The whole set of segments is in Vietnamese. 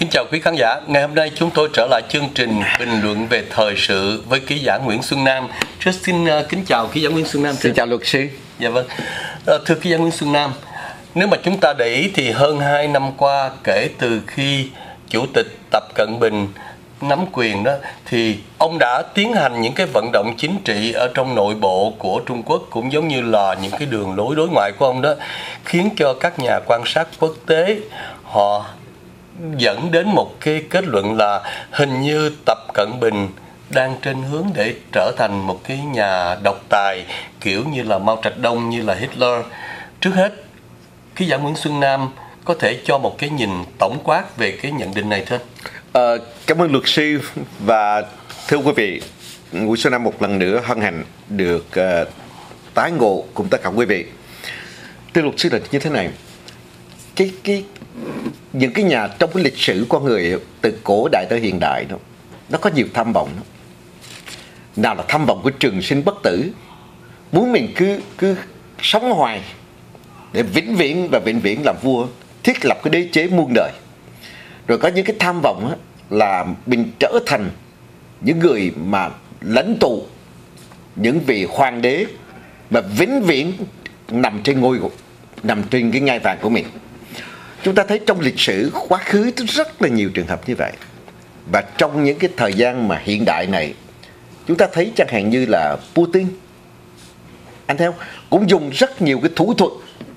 Kính chào quý khán giả. Ngày hôm nay chúng tôi trở lại chương trình bình luận về thời sự với ký giả Nguyễn Xuân Nam. Trước xin kính chào ký giả Nguyễn Xuân Nam. Xin chào luật sư. Dạ vâng. Thưa ký giả Nguyễn Xuân Nam, nếu mà chúng ta để ý thì hơn 2 năm qua kể từ khi Chủ tịch Tập Cận Bình nắm quyền đó thì ông đã tiến hành những cái vận động chính trị ở trong nội bộ của Trung Quốc, cũng giống như là những cái đường lối đối ngoại của ông đó, khiến cho các nhà quan sát quốc tế họ dẫn đến một cái kết luận là hình như Tập Cận Bình đang trên hướng để trở thành một cái nhà độc tài kiểu như là Mao Trạch Đông, như là Hitler. Trước hết, ký giả Nguyễn Xuân Nam có thể cho một cái nhìn tổng quát về cái nhận định này thưa? Cảm ơn luật sư và thưa quý vị, Nguyễn Xuân Nam một lần nữa hân hạnh được tái ngộ cùng tất cả quý vị. Thưa luật sư là như thế này, những cái nhà trong cái lịch sử con người từ cổ đại tới hiện đại đó, nó có nhiều tham vọng đó. Nào là tham vọng của trường sinh bất tử, muốn mình cứ sống hoài để vĩnh viễn làm vua, thiết lập cái đế chế muôn đời. Rồi có những cái tham vọng đó, là mình trở thành những người mà lãnh tụ, những vị hoàng đế mà vĩnh viễn nằm trên cái ngai vàng của mình. Chúng ta thấy trong lịch sử quá khứ rất là nhiều trường hợp như vậy. Và trong những cái thời gian mà hiện đại này, chúng ta thấy chẳng hạn như là Putin, anh thấy không? Cũng dùng rất nhiều cái thủ thuật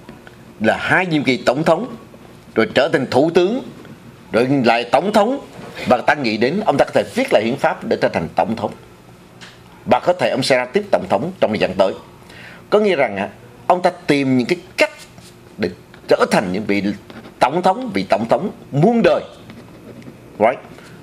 là 2 nhiệm kỳ tổng thống, rồi trở thành thủ tướng, rồi lại tổng thống. Và ta nghĩ đến ông ta có thể viết lại hiến pháp để trở thành tổng thống. Và có thể ông sẽ ra tiếp tổng thống trong thời gian tới. Có nghĩa rằng ông ta tìm những cái cách để trở thành những vị tổng thống muôn đời, right?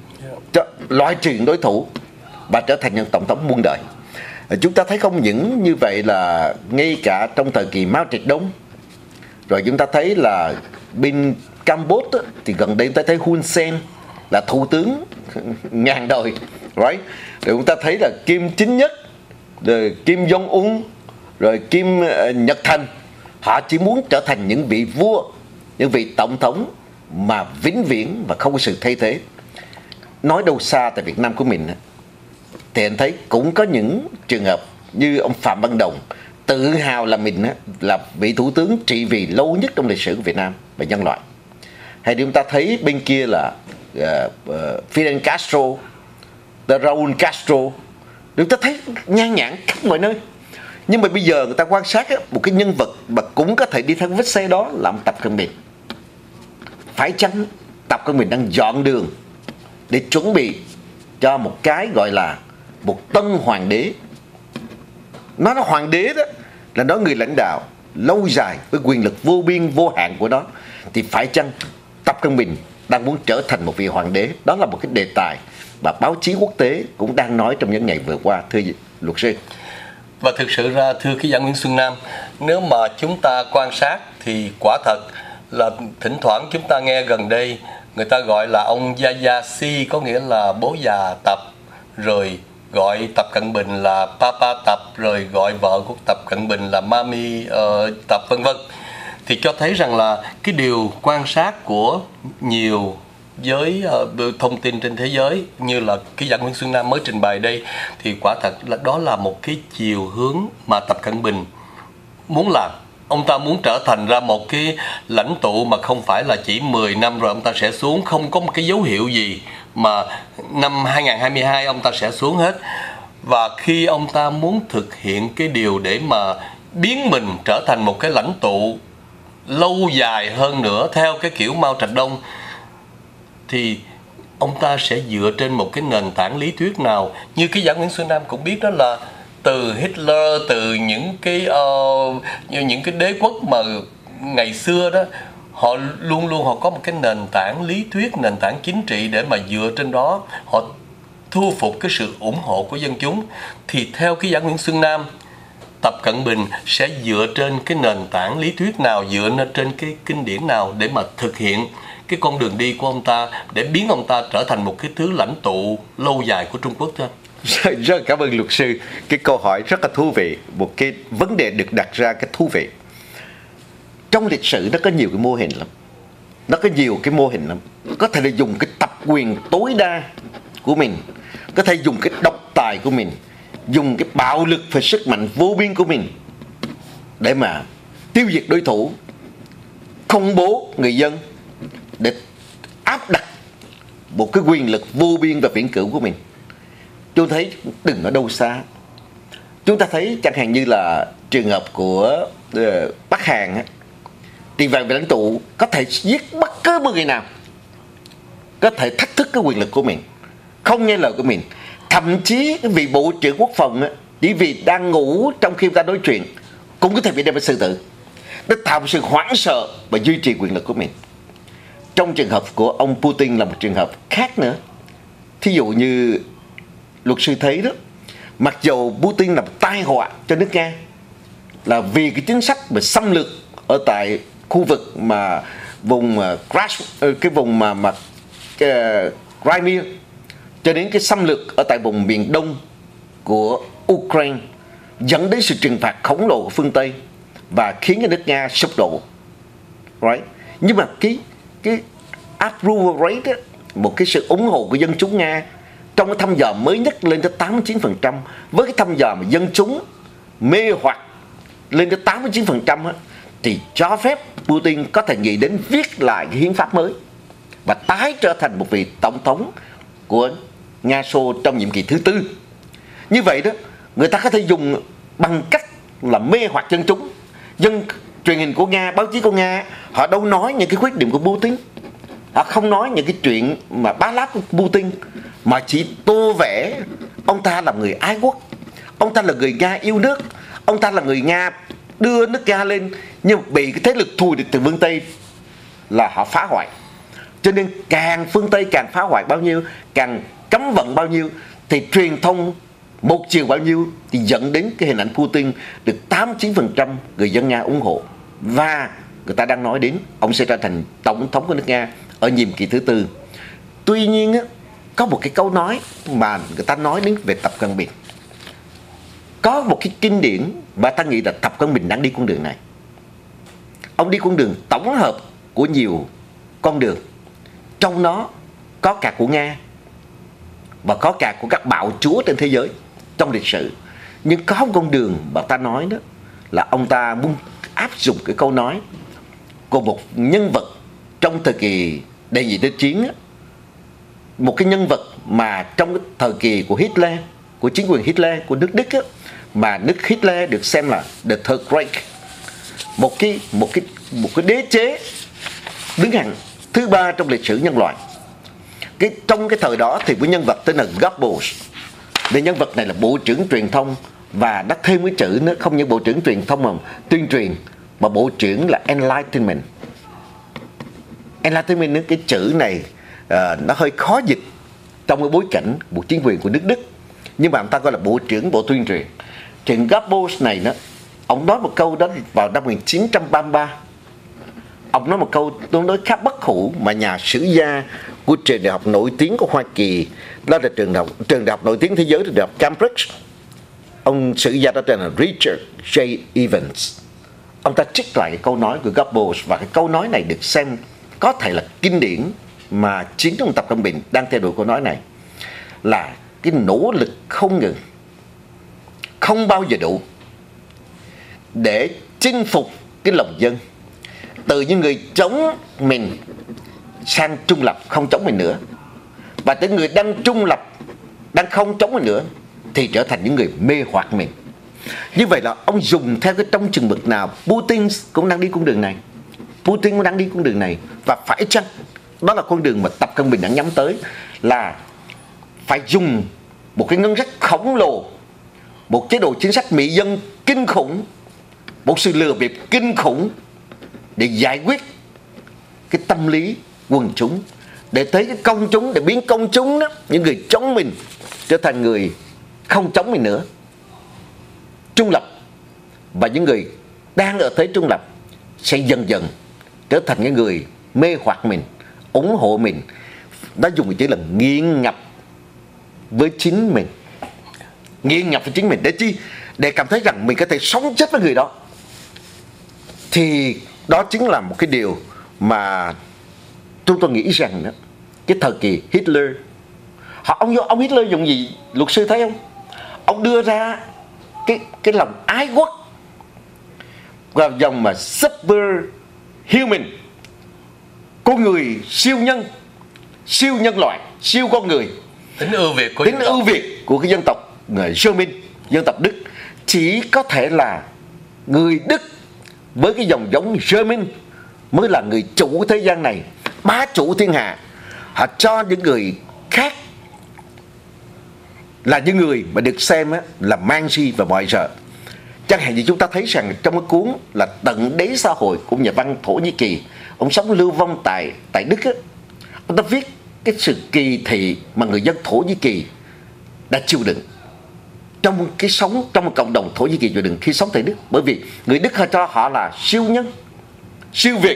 Loại trừ đối thủ và trở thành những tổng thống muôn đời. Chúng ta thấy không những như vậy là ngay cả trong thời kỳ Mao Trạch Đông, rồi chúng ta thấy là bên Campuchia thì gần đây chúng ta thấy Hun Sen là thủ tướng ngàn đời, right? Rồi chúng ta thấy là Kim Chính Nhất, rồi Kim Jong Un, rồi Kim Nhật Thành, họ chỉ muốn trở thành những vị vua, những vị tổng thống mà vĩnh viễn và không có sự thay thế. Nói đâu xa tại Việt Nam của mình thì anh thấy cũng có những trường hợp như ông Phạm Văn Đồng tự hào là mình là vị thủ tướng trị vì lâu nhất trong lịch sử của Việt Nam và nhân loại. Hay chúng ta thấy bên kia là Fidel Castro, Raúl Castro, chúng ta thấy nhan nhản khắp mọi nơi. Nhưng mà bây giờ người ta quan sát một cái nhân vật mà cũng có thể đi theo vết xe đó là ông Tập Cận Bình. Phải chăng Tập Cận Bình đang dọn đường để chuẩn bị cho một cái gọi là một tân hoàng đế? Nó là hoàng đế đó, là nói người lãnh đạo lâu dài với quyền lực vô biên vô hạn của nó. Thì phải chăng Tập Cận Bình đang muốn trở thành một vị hoàng đế? Đó là một cái đề tài mà báo chí quốc tế cũng đang nói trong những ngày vừa qua, thưa luật sư. Và thực sự ra thưa ký giả Nguyễn Xuân Nam, nếu mà chúng ta quan sát thì quả thật là thỉnh thoảng chúng ta nghe gần đây người ta gọi là ông Yaya Si, có nghĩa là bố già Tập, rồi gọi Tập Cận Bình là Papa Tập, rồi gọi vợ của Tập Cận Bình là Mami Tập, vân vân. Thì cho thấy rằng là cái điều quan sát của nhiều giới thông tin trên thế giới như là ký giả Nguyễn Xuân Nam mới trình bày đây, thì quả thật là đó là một cái chiều hướng mà Tập Cận Bình muốn làm. Ông ta muốn trở thành ra một cái lãnh tụ mà không phải là chỉ 10 năm rồi ông ta sẽ xuống, không có một cái dấu hiệu gì mà năm 2022 ông ta sẽ xuống hết. Và khi ông ta muốn thực hiện cái điều để mà biến mình trở thành một cái lãnh tụ lâu dài hơn nữa theo cái kiểu Mao Trạch Đông, thì ông ta sẽ dựa trên một cái nền tảng lý thuyết nào? Như cái giả Nguyễn Xuân Nam cũng biết đó là từ Hitler, từ những cái đế quốc mà ngày xưa đó, họ luôn luôn họ có một cái nền tảng lý thuyết, nền tảng chính trị để mà dựa trên đó họ thu phục cái sự ủng hộ của dân chúng. Thì theo cái giả Nguyễn Xuân Nam, Tập Cận Bình sẽ dựa trên cái nền tảng lý thuyết nào, dựa trên cái kinh điển nào để mà thực hiện cái con đường đi của ông ta, để biến ông ta trở thành một cái thứ lãnh tụ lâu dài của Trung Quốc thưa? Rất cảm ơn luật sư. Cái câu hỏi rất là thú vị, một cái vấn đề được đặt ra cái thú vị. Trong lịch sử nó có nhiều cái mô hình lắm. nó có nhiều cái mô hình lắm. Có thể là dùng cái tập quyền tối đa của mình, có thể dùng cái độc tài của mình, dùng cái bạo lực và sức mạnh vô biên của mình để mà tiêu diệt đối thủ, khủng bố người dân, để áp đặt một cái quyền lực vô biên và vĩnh cửu của mình. Tôi thấy đừng ở đâu xa. Chúng ta thấy chẳng hạn như là trường hợp của Bắc Hàn á, thì vị lãnh tụ có thể giết bất cứ một người nào, có thể thách thức cái quyền lực của mình, không nghe lời của mình. Thậm chí cái vị bộ trưởng quốc phòng á, chỉ vì đang ngủ trong khi ta nói chuyện cũng có thể bị đem ra xử tử, để tạo sự hoảng sợ và duy trì quyền lực của mình. Trong trường hợp của ông Putin là một trường hợp khác nữa. Thí dụ như luật sư thấy đó, mặc dù Putin là một tai họa cho nước Nga, là vì cái chính sách mà xâm lược ở tại khu vực mà vùng cái vùng mà Crimea, cho đến cái xâm lược ở tại vùng miền đông của Ukraine, dẫn đến sự trừng phạt khổng lồ của phương Tây và khiến cho nước Nga sụp đổ. Right? Nhưng mà cái approval rate đó, một cái sự ủng hộ của dân chúng Nga trong cái thăm dò mới nhất lên tới 89%, với cái thăm dò mà dân chúng mê hoặc lên tới 89% á, thì cho phép Putin có thể nghĩ đến viết lại cái hiến pháp mới và tái trở thành một vị tổng thống của Nga Xô trong nhiệm kỳ thứ 4. Như vậy đó, người ta có thể dùng bằng cách là mê hoặc dân chúng. Truyền hình của Nga, báo chí của Nga, họ đâu nói những cái khuyết điểm của Putin, họ không nói những cái chuyện mà bá láp của Putin, mà chỉ tô vẽ ông ta là người ái quốc, ông ta là người Nga yêu nước, ông ta là người Nga đưa nước Nga lên, nhưng bị cái thế lực thù địch từ phương Tây là họ phá hoại. Cho nên càng phương Tây càng phá hoại bao nhiêu, càng cấm vận bao nhiêu, thì truyền thông một chiều bao nhiêu, thì dẫn đến cái hình ảnh Putin được 89% người dân Nga ủng hộ. Và người ta đang nói đến ông sẽ trở thành tổng thống của nước Nga ở nhiệm kỳ thứ 4. Tuy nhiên có một cái câu nói mà người ta nói đến về Tập Cận Bình. Có một cái kinh điển mà ta nghĩ là Tập Cận Bình đang đi con đường này. Ông đi con đường tổng hợp của nhiều con đường, trong đó có cả của Nga và có cả của các bạo chúa trên thế giới trong lịch sử. Nhưng có một con đường mà ta nói đó là ông ta muốn áp dụng cái câu nói của một nhân vật trong thời kỳ đệ nhị thế chiến, một cái nhân vật mà trong cái thời kỳ của Hitler, của chính quyền Hitler, của nước Đức, mà nước Hitler được xem là the Third Reich, một cái đế chế đứng hàng thứ 3 trong lịch sử nhân loại. Trong cái thời đó thì cái nhân vật tên là Goebbels, vì nhân vật này là bộ trưởng truyền thông, và đã thêm cái chữ nữa, không những bộ trưởng truyền thông mà tuyên truyền, mà bộ trưởng là Enlightenment. Enlightenment, cái chữ này nó hơi khó dịch trong cái bối cảnh một chính quyền của nước Đức, nhưng mà người ta gọi là bộ trưởng bộ tuyên truyền. Chuyện Goebbels này đó, ông nói một câu đó vào năm 1933. Ông nói một câu tương đối khá bất hủ mà nhà sử gia của trường đại học nổi tiếng của Hoa Kỳ, đó là trường đại học nổi tiếng thế giới, trường đại học Cambridge. Ông sử gia đó tên là Richard J. Evans. Ông ta trích lại cái câu nói của Goebbels, và cái câu nói này được xem có thể là kinh điển mà chính ông Tập Cận Bình đang theo đuổi. Câu nói này là cái nỗ lực không ngừng, không bao giờ đủ để chinh phục cái lòng dân, từ những người chống mình sang trung lập, không chống mình nữa, và tới người đang trung lập, đang không chống mình nữa, thì trở thành những người mê hoặc mình. Như vậy là ông dùng theo cái trong chừng mực nào. Putin cũng đang đi con đường này, Putin cũng đang đi con đường này. Và phải chăng đó là con đường mà Tập Cận Bình đang nhắm tới, là phải dùng một cái ngân sách khổng lồ, một chế độ chính sách mỹ dân kinh khủng, một sự lừa bịp kinh khủng để giải quyết cái tâm lý quần chúng, để thấy cái công chúng, để biến công chúng đó, những người chống mình trở thành người không chống mình nữa, trung lập, và những người đang ở thế trung lập sẽ dần dần trở thành những người mê hoặc mình, ủng hộ mình. Đã dùng cái chữ là nghiện ngập với chính mình. Nghiện ngập với chính mình để chi? Để cảm thấy rằng mình có thể sống chết với người đó. Thì đó chính là một cái điều mà chúng tôi nghĩ rằng đó, cái thời kỳ Hitler, ông Hitler dùng gì luật sư thấy không? Ông đưa ra cái lòng ái quốc vào dòng mà superhuman, con người siêu nhân, siêu nhân loại, siêu con người, tính ưu việt của cái dân tộc người German, dân tộc Đức. Chỉ có thể là người Đức với cái dòng giống German mới là người chủ thế gian này, bá chủ thiên hạ. Họ cho những người khác là những người mà được xem là mang si và mọi sợ. Chẳng hạn như chúng ta thấy rằng trong cái cuốn là Tận đế xã hội của nhà văn Thổ Nhĩ Kỳ, ông sống lưu vong tại Đức á, ông ta viết cái sự kỳ thị mà người dân Thổ Nhĩ Kỳ đã chịu đựng trong một cộng đồng Thổ Nhĩ Kỳ chịu đựng khi sống tại Đức, bởi vì người Đức họ cho họ là siêu nhân, siêu việt.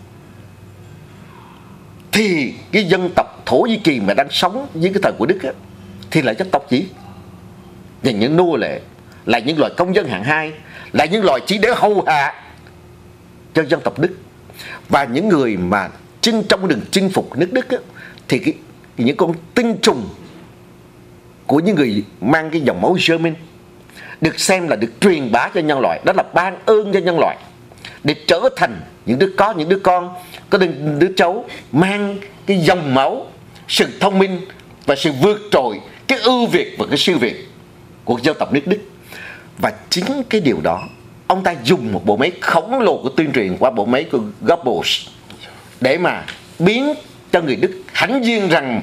Thì cái dân tộc Thổ Nhĩ Kỳ mà đang sống dưới cái thời của Đức á, thì là dân tộc gì? Là những nô lệ, là những loài công dân hạng hai, là những loài chỉ để hầu hạ cho dân tộc Đức. Và những người mà trong đường chinh phục nước Đức á, thì những con tinh trùng của những người mang cái dòng máu German được xem là được truyền bá cho nhân loại, đó là ban ơn cho nhân loại, để trở thành những đứa con có đứa cháu mang cái dòng máu, sự thông minh và sự vượt trội, cái ưu việt và cái siêu việt của dân tộc nước Đức. Và chính cái điều đó, ông ta dùng một bộ máy khổng lồ của tuyên truyền qua bộ máy của Goebbels để mà biến cho người Đức hãnh diện rằng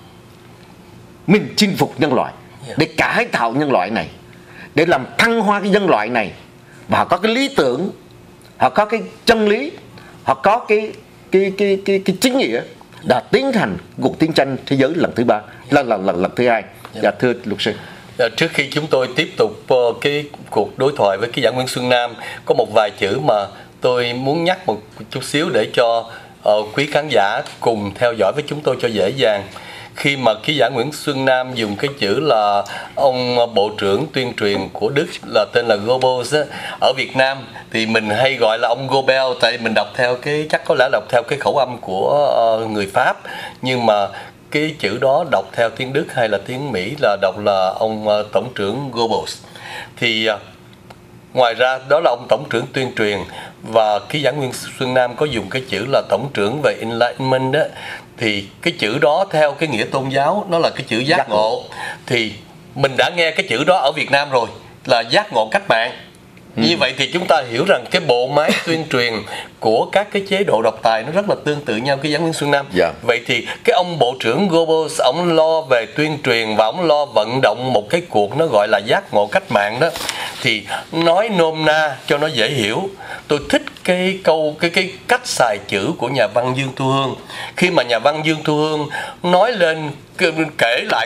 mình chinh phục nhân loại, để cải tạo nhân loại này, để làm thăng hoa cái nhân loại này. Và họ có cái lý tưởng, họ có cái chân lý, họ có cái chính nghĩa đã tiến hành cuộc chiến tranh thế giới lần thứ ba, lần thứ hai. Dạ, thưa luật sư. Trước khi chúng tôi tiếp tục cái cuộc đối thoại với ký giả Nguyễn Xuân Nam, có một vài chữ mà tôi muốn nhắc một chút xíu để cho quý khán giả cùng theo dõi với chúng tôi cho dễ dàng. Khi mà ký giả Nguyễn Xuân Nam dùng cái chữ là ông Bộ trưởng tuyên truyền của Đức là tên là Goebbels, ở Việt Nam thì mình hay gọi là ông Goebbels, tại mình đọc theo chắc có lẽ đọc theo cái khẩu âm của người Pháp, nhưng mà cái chữ đó đọc theo tiếng Đức hay là tiếng Mỹ là đọc là ông Tổng trưởng Goebbels. Thì ngoài ra đó là ông Tổng trưởng tuyên truyền, và ký giả Nguyễn Xuân Nam có dùng cái chữ là Tổng trưởng về Enlightenment đó. Thì cái chữ đó theo cái nghĩa tôn giáo nó là cái chữ giác ngộ. Thì mình đã nghe cái chữ đó ở Việt Nam rồi, là giác ngộ cách mạng. Như vậy thì chúng ta hiểu rằng cái bộ máy tuyên truyền của các cái chế độ độc tài nó rất là tương tự nhau, cái giảng Nguyễn Xuân Nam. Vậy thì cái ông Bộ trưởng Goebbels, ông lo về tuyên truyền và ông lo vận động một cái cuộc nó gọi là giác ngộ cách mạng đó. Thì nói nôm na cho nó dễ hiểu, tôi thích cái cách xài chữ của nhà văn Dương Thu Hương. Khi mà nhà văn Dương Thu Hương nói lên, kể lại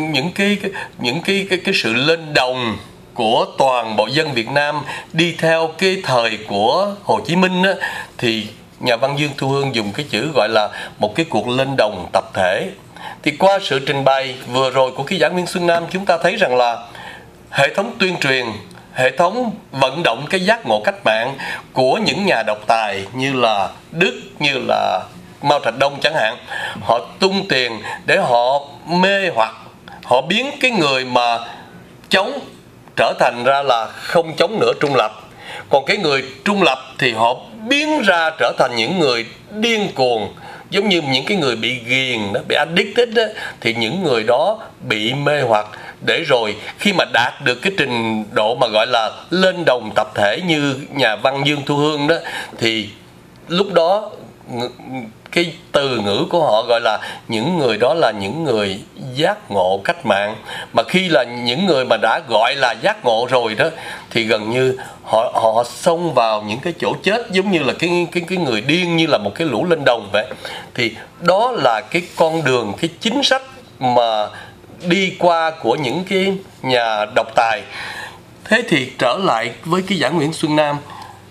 những cái sự lên đồng của toàn bộ dân Việt Nam đi theo cái thời của Hồ Chí Minh á, thì nhà văn Dương Thu Hương dùng cái chữ gọi là một cái cuộc lên đồng tập thể. Thì qua sự trình bày vừa rồi của ký giả Nguyễn Xuân Nam, chúng ta thấy rằng là hệ thống tuyên truyền, hệ thống vận động cái giác ngộ cách mạng của những nhà độc tài như là Đức, như là Mao Trạch Đông chẳng hạn, họ tung tiền để họ mê hoặc, họ biến cái người mà chống trở thành ra là không chống nữa, trung lập. Còn cái người trung lập thì họ biến ra trở thành những người điên cuồng, giống như những cái người bị ghiền đó, bị addicted đó, thì những người đó bị mê hoặc, để rồi khi mà đạt được cái trình độ mà gọi là lên đồng tập thể như nhà văn Dương Thu Hương đó, thì lúc đó cái từ ngữ của họ gọi là những người đó là những người giác ngộ cách mạng. Mà khi là những người mà đã gọi là giác ngộ rồi đó, thì gần như họ xông vào những cái chỗ chết, giống như là cái người điên, như là một cái lũ lên đồng vậy. Thì đó là cái con đường, cái chính sách mà đi qua của những cái nhà độc tài. Thế thì trở lại với cái giảng Nguyễn Xuân Nam,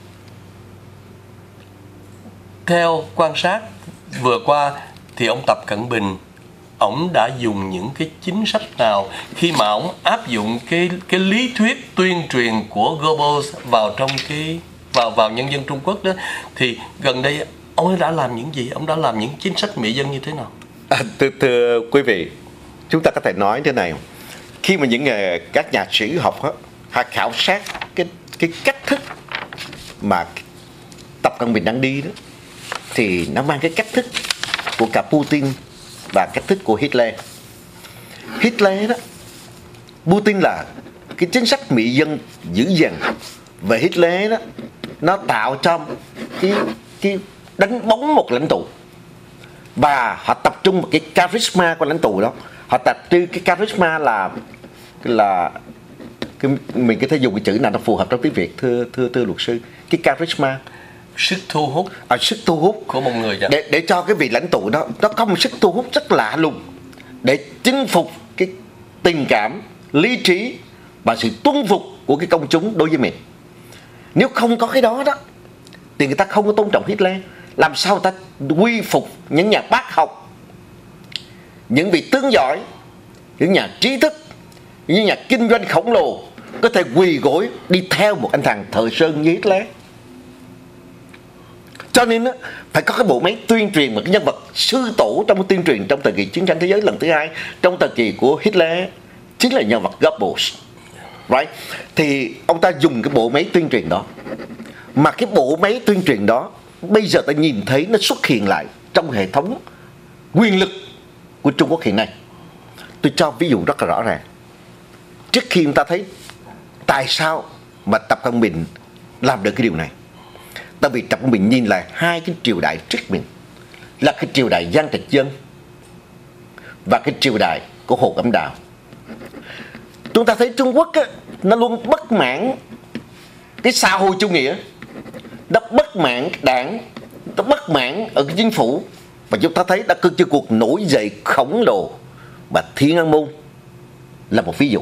theo quan sát vừa qua thì ông Tập Cận Bình, ông đã dùng những cái chính sách nào khi mà ông áp dụng cái lý thuyết tuyên truyền của Goebbels vào trong vào nhân dân Trung Quốc đó. Thì gần đây Ông ấy đã làm những gì? Ông đã làm những chính sách mị dân như thế nào? Thưa quý vị, chúng ta có thể nói thế này: khi mà các nhà sử học họ khảo sát cái cách thức mà Tập Cận Bình đang đi đó, thì nó mang cái cách thức của cả Putin và cách thức của Hitler. Hitler đó, Putin là cái chính sách mị dân dữ dằn, và Hitler đó nó tạo cho cái đánh bóng một lãnh tụ, và họ tập trung vào cái charisma của lãnh tụ đó. Họ tập trung cái charisma là mình có thể dùng cái chữ nào nó phù hợp trong tiếng Việt, thưa luật sư? Cái charisma, sức thu hút, sức thu hút của một người đó. để cho cái vị lãnh tụ đó nó có một sức thu hút rất lạ lùng để chinh phục cái tình cảm, lý trí và sự tuân phục của cái công chúng đối với mình. Nếu không có cái đó thì người ta không có tôn trọng Hitler. Làm sao người ta quy phục những nhà bác học, những vị tướng giỏi, những nhà trí thức, những nhà kinh doanh khổng lồ có thể quỳ gối đi theo một anh thằng thợ sơn như Hitler? Cho nên phải có cái bộ máy tuyên truyền, một cái nhân vật sư tổ trong cái tuyên truyền trong thời kỳ chiến tranh thế giới lần thứ hai, trong thời kỳ của Hitler, chính là nhân vật Goebbels, right? Thì ông ta dùng cái bộ máy tuyên truyền đó, mà cái bộ máy tuyên truyền đó bây giờ ta nhìn thấy nó xuất hiện lại trong hệ thống quyền lực của Trung Quốc hiện nay. Tôi cho ví dụ rất là rõ ràng. Trước khi chúng ta thấy tại sao mà Tập Cận Bình làm được cái điều này, tại vì Tập Cận Bình nhìn lại hai cái triều đại trước mình, là cái triều đại Giang Trạch Dân và cái triều đại của Hồ Cẩm Đào. Chúng ta thấy Trung Quốc nó luôn bất mãn cái xã hội chủ nghĩa, nó bất mãn đảng, nó bất mãn ở cái chính phủ, và chúng ta thấy đã có cái cuộc nổi dậy khổng lồ. Mà Thiên An Môn là một ví dụ,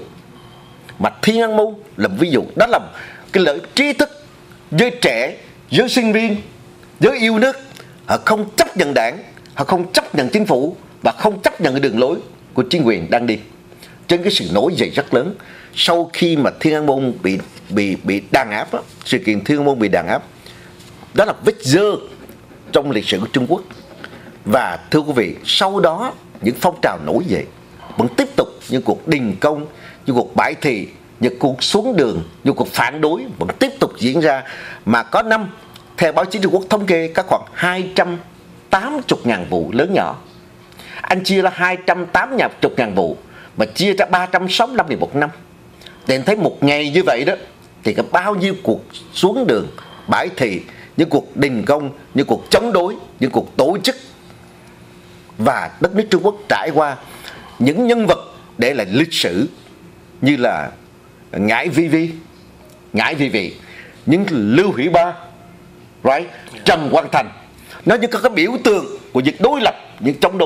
đó là cái lợi trí thức, giới trẻ, giới sinh viên, giới yêu nước, họ không chấp nhận đảng, họ không chấp nhận chính phủ và không chấp nhận cái đường lối của chính quyền đang đi. Trên cái sự nổi dậy rất lớn sau khi mà Thiên An Môn bị đàn áp sự kiện Thiên An Môn bị đàn áp đó là vết dơ trong lịch sử của Trung Quốc. Và thưa quý vị, sau đó những phong trào nổi dậy vẫn tiếp tục, những cuộc đình công, những cuộc bãi thị, những cuộc xuống đường, những cuộc phản đối vẫn tiếp tục diễn ra. Mà có năm, theo báo chí Trung Quốc thống kê, có khoảng 280.000 vụ lớn nhỏ. Anh chia là 280.000 vụ mà chia ra 365 ngày một năm, thì anh thấy một ngày như vậy đó thì có bao nhiêu cuộc xuống đường, bãi thị, những cuộc đình công, những cuộc chống đối, những cuộc tổ chức. Và đất nước Trung Quốc trải qua những nhân vật để lại lịch sử như là Ngải Vi Vi, những Lưu Hủy Ba, right? Trần Quang Thành, nó như có cái biểu tượng của những đối lập, những chống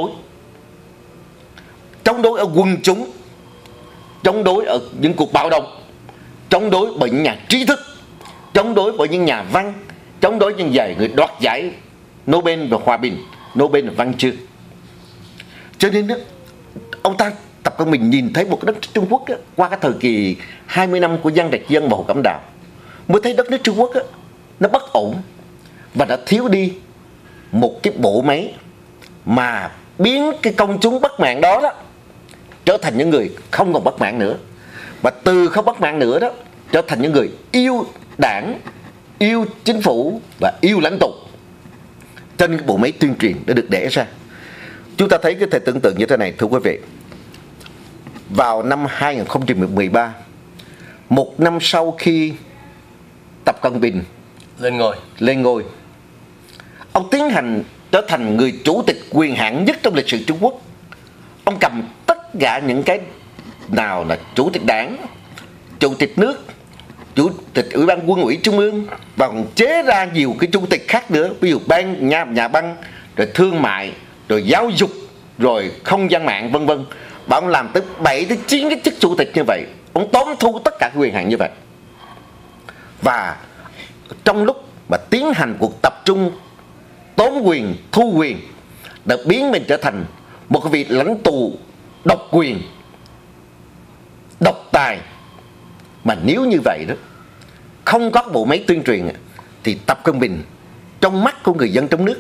đối ở quần chúng, chống đối ở những cuộc bạo động, chống đối bởi những nhà trí thức, chống đối bởi những nhà văn, chống đối những người đoạt giải Nobel về hòa bình, Nobel về văn chương. Cho nên đó, ông ta Tập Cận Bình nhìn thấy một cái đất nước Trung Quốc đó, qua cái thời kỳ 20 năm của Giang Trạch Dân và Hồ Cẩm Đào, mới thấy đất nước Trung Quốc đó, nó bất ổn và đã thiếu đi một cái bộ máy mà biến cái công chúng bất mãn đó trở thành những người không còn bất mãn nữa, và từ không bất mãn nữa đó trở thành những người yêu đảng, yêu chính phủ và yêu lãnh tụ. Trên cái bộ máy tuyên truyền đã được đẻ ra. Chúng ta thấy cái thể tưởng tượng như thế này, thưa quý vị. Vào năm 2013, một năm sau khi Tập Cận Bình lên ngôi, ông tiến hành trở thành người chủ tịch quyền hạn nhất trong lịch sử Trung Quốc. Ông cầm tất cả những cái nào là chủ tịch đảng, chủ tịch nước, chủ tịch ủy ban quân ủy trung ương, và còn chế ra nhiều cái chủ tịch khác nữa, ví dụ nhà băng, rồi thương mại, rồi giáo dục, rồi không gian mạng, vân vân. Và ông làm tới 7 tới 9 cái chức chủ tịch như vậy. Ông tóm thu tất cả quyền hạn như vậy. Và trong lúc mà tiến hành cuộc tập trung tóm quyền, thu quyền, đã biến mình trở thành một cái vị lãnh tụ độc quyền, độc tài. Mà nếu như vậy đó, không có bộ máy tuyên truyền, thì Tập Cận Bình trong mắt của người dân trong nước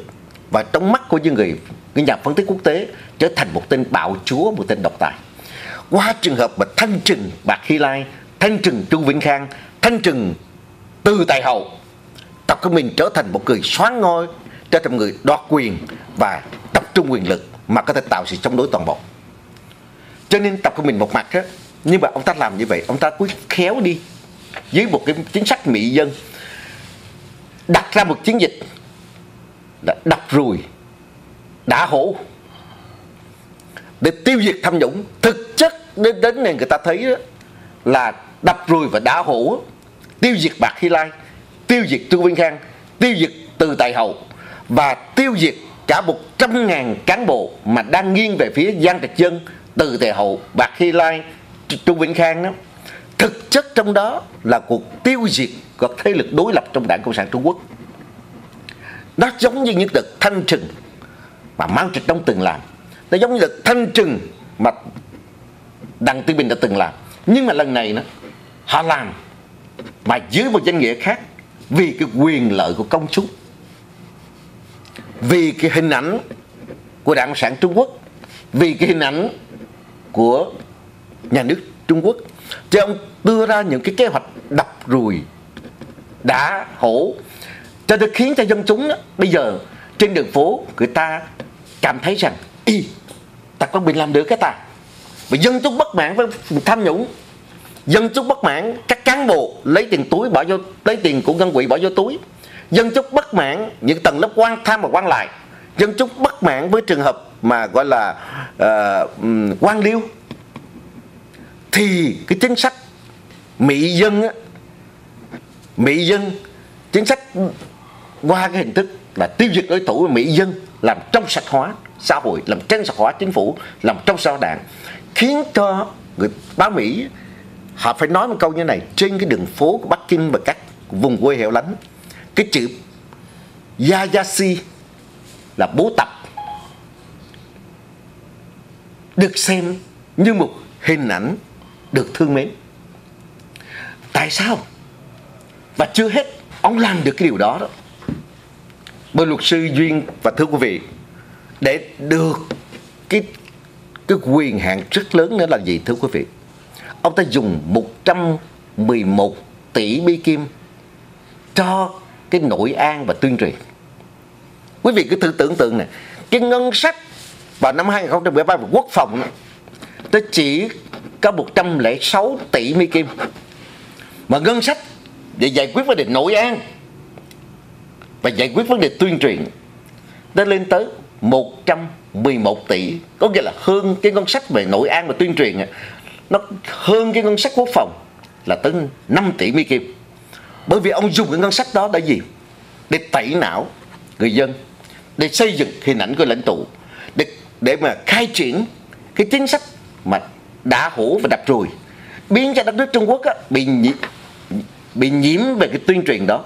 và trong mắt của những người nhà phân tích quốc tế trở thành một tên bạo chúa, một tên độc tài. Qua trường hợp mà thanh trừng Bạc Hy Lai, thanh trừng Trương Vĩnh Khang, thanh trừng Từ Tài Hậu, Tập Cận Bình trở thành một người soán ngôi, trở thành một người đoạt quyền và tập trung quyền lực mà có thể tạo sự chống đối toàn bộ. Cho nên Tập Cận Bình một mặt á, nhưng mà ông ta làm như vậy, ông ta cứ khéo đi dưới một cái chính sách mỹ dân, đặt ra một chiến dịch là đập ruồi đả hổ để tiêu diệt tham nhũng. Thực chất đến này người ta thấy đó, là đập ruồi và đả hổ, tiêu diệt Bạc Hy Lai, tiêu diệt Trương Vĩnh Khang, tiêu diệt Từ Tài Hậu và tiêu diệt cả 100.000 cán bộ mà đang nghiêng về phía Giang Trạch Dân, Từ Tài Hậu, Bạc Hy Lai, Trương Vĩnh Khang đó. Thực chất trong đó là cuộc tiêu diệt các thế lực đối lập trong Đảng Cộng sản Trung Quốc. Nó giống như những đợt thanh trừng mà Mao Trạch Đông từng làm, nó giống như đợt thanh trừng mà Đặng Tiểu Bình đã từng làm. Nhưng mà lần này họ làm mà dưới một danh nghĩa khác, vì cái quyền lợi của công chúng, vì cái hình ảnh của Đảng Cộng sản Trung Quốc, vì cái hình ảnh của nhà nước Trung Quốc. Chứ ông đưa ra những cái kế hoạch đập ruồi đá hổ cho nên khiến cho dân chúng đó, bây giờ trên đường phố người ta cảm thấy rằng Tập Cận Bình làm được cái ta. Và dân chúng bất mãn với tham nhũng, dân chúng bất mãn các cán bộ lấy tiền túi bỏ vô, lấy tiền của ngân quỹ bỏ vô túi, dân chúng bất mãn những tầng lớp quan tham và quan lại, dân chúng bất mãn với trường hợp mà gọi là quan liêu. Thì cái chính sách mỹ dân chính sách qua cái hình thức là tiêu diệt đối thủ của mỹ dân, làm trong sạch hóa xã hội, làm trong sạch hóa chính phủ, làm trong sạch hóa đảng, khiến cho người báo Mỹ họ phải nói một câu như này trên cái đường phố của Bắc Kinh và các vùng quê hẻo lánh. Cái chữ Yayashi là bố Tập được xem như một hình ảnh được thương mến. Tại sao? Và chưa hết, ông làm được cái điều đó. Bởi luật sư Duyên và thưa quý vị, để được cái quyền hạn rất lớn nữa là gì thưa quý vị? Ông ta dùng 111 tỷ Mỹ Kim cho cái nội an và tuyên truyền. Quý vị cứ thử tưởng tượng này, cái ngân sách vào năm 2013 của quốc phòng nó chỉ có 106 tỷ Mỹ Kim, mà ngân sách để giải quyết vấn đề nội an và giải quyết vấn đề tuyên truyền nó lên tới 111 tỷ. Có nghĩa là hơn cái ngân sách về nội an và tuyên truyền, nó hơn cái ngân sách quốc phòng là tới 5 tỷ Mỹ Kim. Bởi vì ông dùng cái ngân sách đó để gì? Để tẩy não người dân, để xây dựng hình ảnh của lãnh tụ, để mà khai triển cái chính sách mà đả hổ và đập ruồi, biến cho đất nước Trung Quốc bị nhiễm về cái tuyên truyền đó,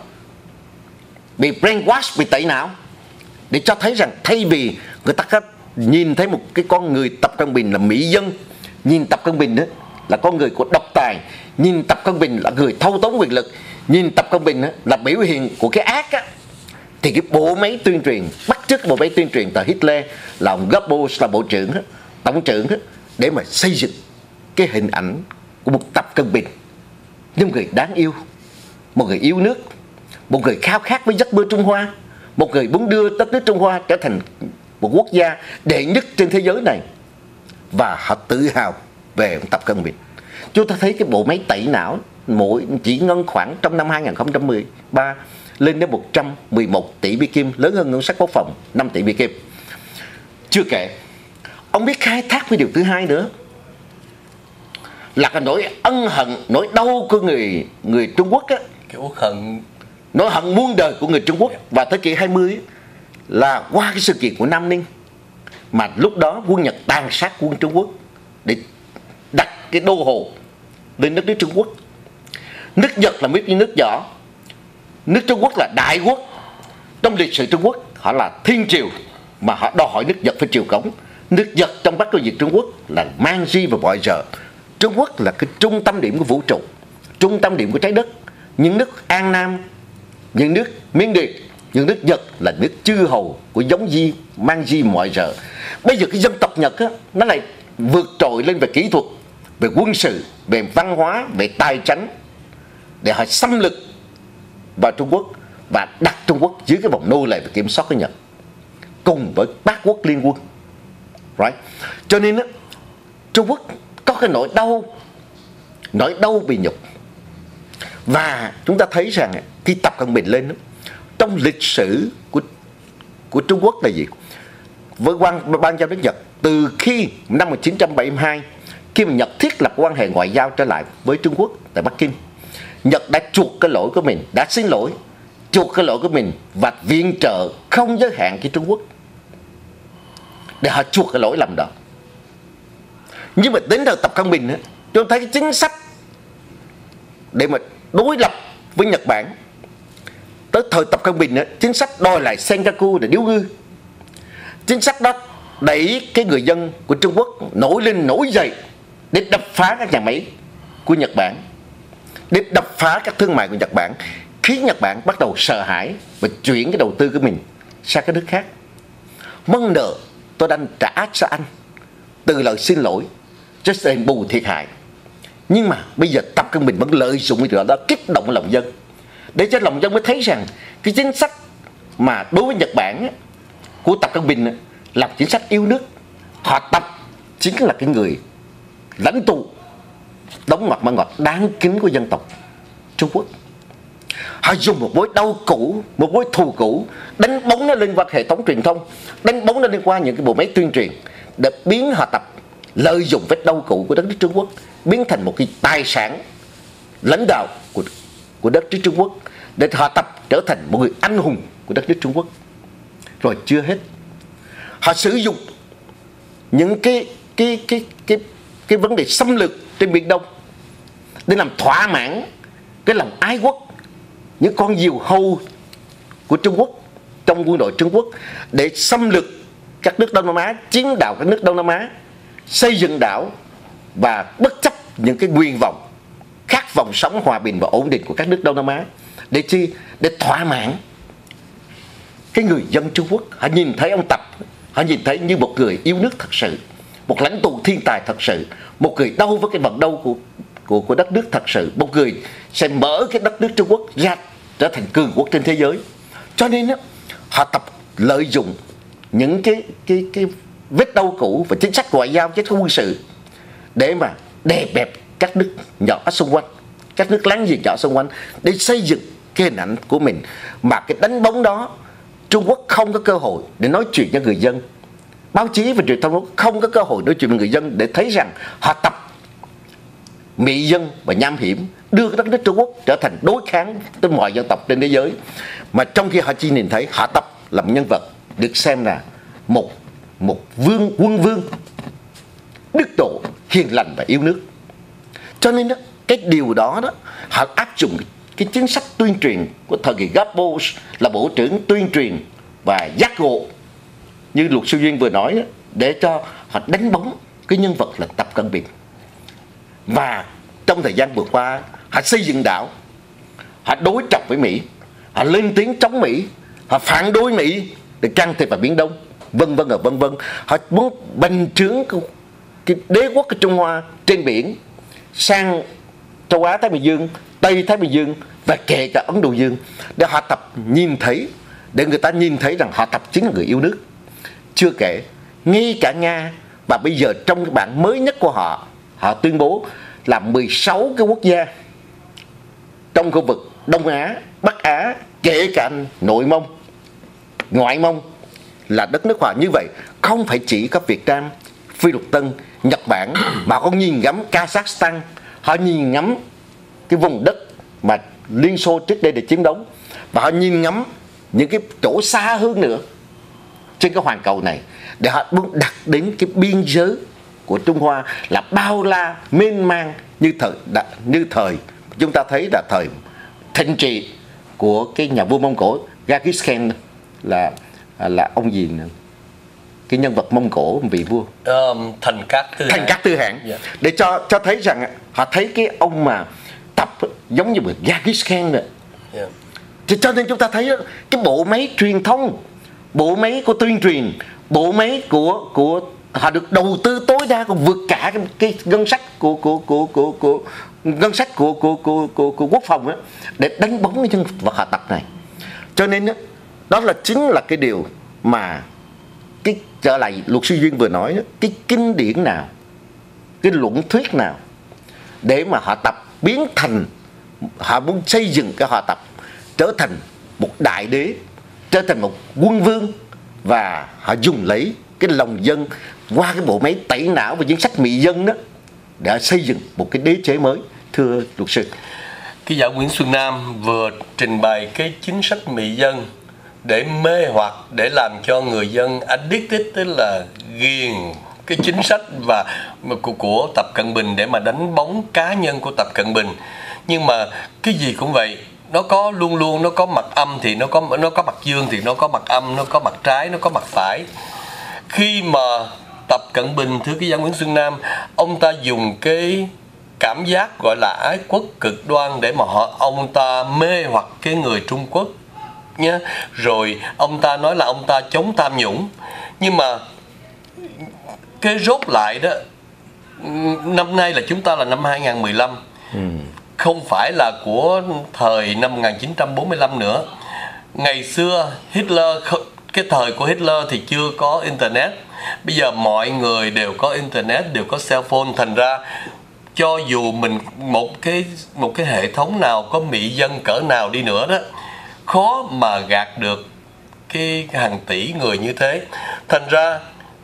bị brainwash, bị tẩy não, để cho thấy rằng thay vì người ta có nhìn thấy một cái con người Tập Cận Bình là mỹ dân, nhìn Tập Cận Bình đó là con người của độc tài, nhìn Tập Cận Bình là người thâu tóm quyền lực, nhìn Tập Cận Bình là biểu hiện của cái ác á, thì cái bộ máy tuyên truyền bắt chước bộ máy tuyên truyền từ Hitler là ông Goebbels là bộ trưởng, tổng trưởng, để mà xây dựng cái hình ảnh của một Tập Cận Bình như một người đáng yêu, một người yêu nước, một người khao khát với giấc mơ Trung Hoa, một người muốn đưa đất nước Trung Hoa trở thành một quốc gia đệ nhất trên thế giới này. Và họ tự hào về ông Tập Cận Bình. Chúng ta thấy cái bộ máy tẩy não mỗi chỉ ngân khoảng trong năm 2013 lên đến 111 tỷ Mỹ Kim, lớn hơn ngân sách quốc phòng 5 tỷ Mỹ Kim. Chưa kể, ông biết khai thác với điều thứ hai nữa, là cái nỗi ân hận, nỗi đau của người Trung Quốc á, cái uất hận, nỗi hận muôn đời của người Trung Quốc vào thế kỷ 20 ấy, là qua cái sự kiện của Nam Ninh, mà lúc đó quân Nhật tàn sát quân Trung Quốc để đặt cái đô hộ lên đất nước Trung Quốc. Nước Nhật là nước nhỏ, nước Trung Quốc là đại quốc. Trong lịch sử Trung Quốc họ là thiên triều, mà họ đòi hỏi nước Nhật phải triều cống. Nước Nhật trong Bắc Triều Việt Trung Quốc là mang di và bội giờ. Trung Quốc là cái trung tâm điểm của vũ trụ, trung tâm điểm của trái đất. Những nước An Nam, những nước Miến Điện, Nhưng nước Nhật là nước chư hầu của giống di mang di mọi rợ. Bây giờ cái dân tộc Nhật á, nó lại vượt trội lên về kỹ thuật, về quân sự, về văn hóa, về tài chánh, để họ xâm lược vào Trung Quốc và đặt Trung Quốc dưới cái vòng nô lệ và kiểm soát của Nhật, cùng với bát quốc liên quân. Right? Cho nên á, Trung Quốc có cái nỗi đau bị nhục. Và chúng ta thấy rằng khi Tập Cận Bình lên đó, trong lịch sử của Trung Quốc là gì? Với ban giao nước Nhật, từ khi năm 1972, khi mà Nhật thiết lập quan hệ ngoại giao trở lại với Trung Quốc tại Bắc Kinh, Nhật đã chuộc cái lỗi của mình, đã xin lỗi, chuộc cái lỗi của mình và viện trợ không giới hạn cho Trung Quốc để họ chuộc cái lỗi lầm đó. Nhưng mà đến thời Tập Cận Bình á, chúng ta thấy cái chính sách để mà đối lập với Nhật Bản. Tới thời Tập Cận Bình á, chính sách đòi lại Senkaku để điếu ngư. Chính sách đó đẩy cái người dân của Trung Quốc nổi dậy để đập phá các nhà máy của Nhật Bản, để đập phá các thương mại của Nhật Bản, khiến Nhật Bản bắt đầu sợ hãi và chuyển cái đầu tư của mình sang các nước khác. Món nợ tôi đang trả cho anh, từ lời xin lỗi cho đền bù thiệt hại. Nhưng mà bây giờ Tập Cận Bình vẫn lợi dụng cái điều đó kích động lòng dân, để cho lòng dân mới thấy rằng cái chính sách mà đối với Nhật Bản của Tập Cận Bình là chính sách yêu nước. Họ Tập chính là cái người lãnh tụ đóng mặt mang ngọt đáng kính của dân tộc Trung Quốc. Họ dùng một mối đau cũ, một mối thù cũ, đánh bóng nó lên qua hệ thống truyền thông, đánh bóng nó lên qua những cái bộ máy tuyên truyền, để biến họ Tập lợi dụng vết đau cũ của đất nước Trung Quốc, biến thành một cái tài sản lãnh đạo của đất nước Trung Quốc, để họ Tập trở thành một người anh hùng của đất nước Trung Quốc. Rồi chưa hết, họ sử dụng những cái vấn đề xâm lược trên Biển Đông để làm thỏa mãn cái lòng ái quốc, những con diều hâu của Trung Quốc trong quân đội Trung Quốc, để xâm lược các nước Đông Nam Á, chiếm đảo các nước Đông Nam Á, xây dựng đảo và bất chấp những cái nguyện vọng, khát vọng sống hòa bình và ổn định của các nước Đông Nam Á. Để chi? Để thỏa mãn cái người dân Trung Quốc. Họ nhìn thấy ông Tập, họ nhìn thấy như một người yêu nước thật sự, một lãnh tụ thiên tài thật sự, một người đau với cái vận đau của đất nước thật sự, một người sẽ mở cái đất nước Trung Quốc ra trở thành cường quốc trên thế giới. Cho nên á, họ Tập lợi dụng những cái vết đau cũ và chính sách ngoại giao, chính sách quân sự để mà đè bẹp các nước nhỏ xung quanh, các nước láng giềng nhỏ xung quanh, để xây dựng cái hình ảnh của mình. Mà cái đánh bóng đó Trung Quốc không có cơ hội để nói chuyện với người dân. Báo chí và truyền thông không có cơ hội nói chuyện với người dân để thấy rằng họ Tập mị dân và nham hiểm, đưa cái đất nước Trung Quốc trở thành đối kháng với mọi dân tộc trên thế giới. Mà trong khi họ chỉ nhìn thấy họ Tập là một nhân vật được xem là một quân vương đức độ, hiền lành và yêu nước. Cho nên đó, cái điều đó họ áp dụng cái chính sách tuyên truyền của thời kỳ Gbagbo là bộ trưởng tuyên truyền và giác ngộ, như luật sư Duyên vừa nói đó, để cho họ đánh bóng cái nhân vật là Tập Cận Bình. Và trong thời gian vừa qua, họ xây dựng đảo, họ đối trọng với Mỹ, họ lên tiếng chống Mỹ, họ phản đối Mỹ để can thiệp vào Biển Đông, vân vân. Họ muốn bành trướng cái đế quốc của Trung Hoa trên biển sang châu Á Thái Bình Dương, Tây Thái Bình Dương và kể cả Ấn Độ Dương, để họ Tập nhìn thấy, để người ta nhìn thấy rằng họ Tập chính là người yêu nước. Chưa kể, ngay cả Nga, và bây giờ trong cái bản mới nhất của họ, họ tuyên bố là 16 cái quốc gia trong khu vực Đông Á, Bắc Á, kể cả nội Mông, ngoại Mông là đất nước họ. Như vậy không phải chỉ có Việt Nam, Phi Luật Tân, Nhật Bản, mà họ nhìn ngắm Kazakhstan, họ nhìn ngắm cái vùng đất mà Liên Xô trước đây để chiếm đóng, và họ nhìn ngắm những cái chỗ xa hơn nữa trên cái hoàn cầu này, để họ muốn đặt đến cái biên giới của Trung Hoa là bao la mênh mang như thời chúng ta thấy là thời thịnh trị của cái nhà vua Mông Cổ Genghis Khan, là ông gì nữa? Cái nhân vật Mông Cổ, vị vua Thành Cát Tư Hãn. Yeah. Để cho thấy rằng họ thấy cái ông mà Tập giống như một Genghis Khan nữa. Yeah. Cho nên chúng ta thấy cái bộ máy truyền thông, bộ máy của tuyên truyền, bộ máy của họ được đầu tư tối đa, còn vượt cả cái ngân sách của ngân sách của quốc phòng đó, để đánh bóng cái nhân vật Họ Tập này. Cho nên đó chính là cái điều mà cái trở lại luật sư Duyên vừa nói đó, cái kinh điển nào, cái luận thuyết nào để mà Họ Tập biến thành, họ muốn xây dựng cái Họ Tập trở thành một đại đế, trở thành một quân vương, và họ dùng lấy cái lòng dân qua cái bộ máy tẩy não và chính sách mị dân đó để xây dựng một cái đế chế mới. Thưa luật sư, cái giả Nguyễn Xuân Nam vừa trình bày cái chính sách mị dân để mê hoặc, để làm cho người dân addicted, tức là ghiền cái chính sách và của Tập Cận Bình để mà đánh bóng cá nhân của Tập Cận Bình. Nhưng mà cái gì cũng vậy, nó có luôn luôn nó có mặt âm thì nó có mặt dương, thì nó có mặt âm, nó có mặt trái, nó có mặt phải. Khi mà Tập Cận Bình, thưa cái giả Nguyễn Xuân Nam, ông ta dùng cái cảm giác gọi là ái quốc cực đoan để mà ông ta mê hoặc cái người Trung Quốc nhé. Rồi ông ta nói là ông ta chống tham nhũng, nhưng mà cái rốt lại đó, năm nay là chúng ta là năm 2015, không phải là của thời năm 1945 nữa. Ngày xưa Hitler, cái thời của Hitler thì chưa có internet. Bây giờ mọi người đều có internet, đều có cell phone, thành ra cho dù mình một cái hệ thống nào có mị dân cỡ nào đi nữa đó, khó mà gạt được cái hàng tỷ người như thế. Thành ra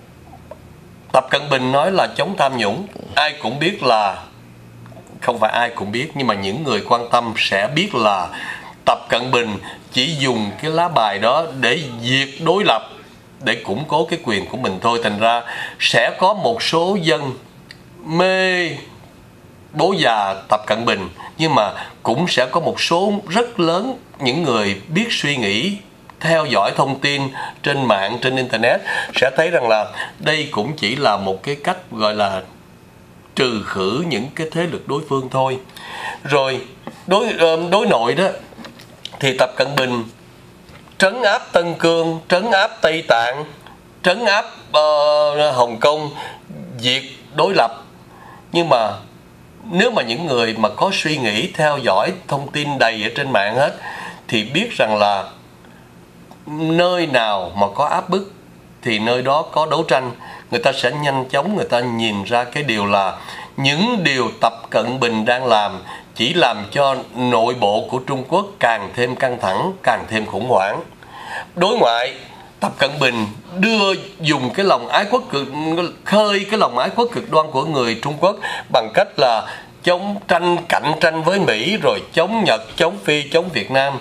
Tập Cận Bình nói là chống tham nhũng, ai cũng biết là, không phải ai cũng biết, nhưng mà những người quan tâm sẽ biết là Tập Cận Bình chỉ dùng cái lá bài đó để diệt đối lập, để củng cố cái quyền của mình thôi. Thành ra sẽ có một số dân mê bố già Tập Cận Bình, nhưng mà cũng sẽ có một số rất lớn những người biết suy nghĩ, theo dõi thông tin trên mạng, trên internet, sẽ thấy rằng là đây cũng chỉ là một cái cách gọi là trừ khử những cái thế lực đối phương thôi. Rồi đối nội đó thì Tập Cận Bình trấn áp Tân Cương, trấn áp Tây Tạng, trấn áp Hồng Kông, diệt đối lập. Nhưng mà nếu mà những người mà có suy nghĩ, theo dõi thông tin đầy ở trên mạng hết, thì biết rằng là nơi nào mà có áp bức thì nơi đó có đấu tranh. Người ta sẽ nhanh chóng người ta nhìn ra cái điều là những điều Tập Cận Bình đang làm chỉ làm cho nội bộ của Trung Quốc càng thêm căng thẳng, càng thêm khủng hoảng. Đối ngoại, Tập Cận Bình dùng cái lòng ái quốc khơi cái lòng ái quốc cực đoan của người Trung Quốc bằng cách là cạnh tranh với Mỹ, rồi chống Nhật, chống Phi, chống Việt Nam.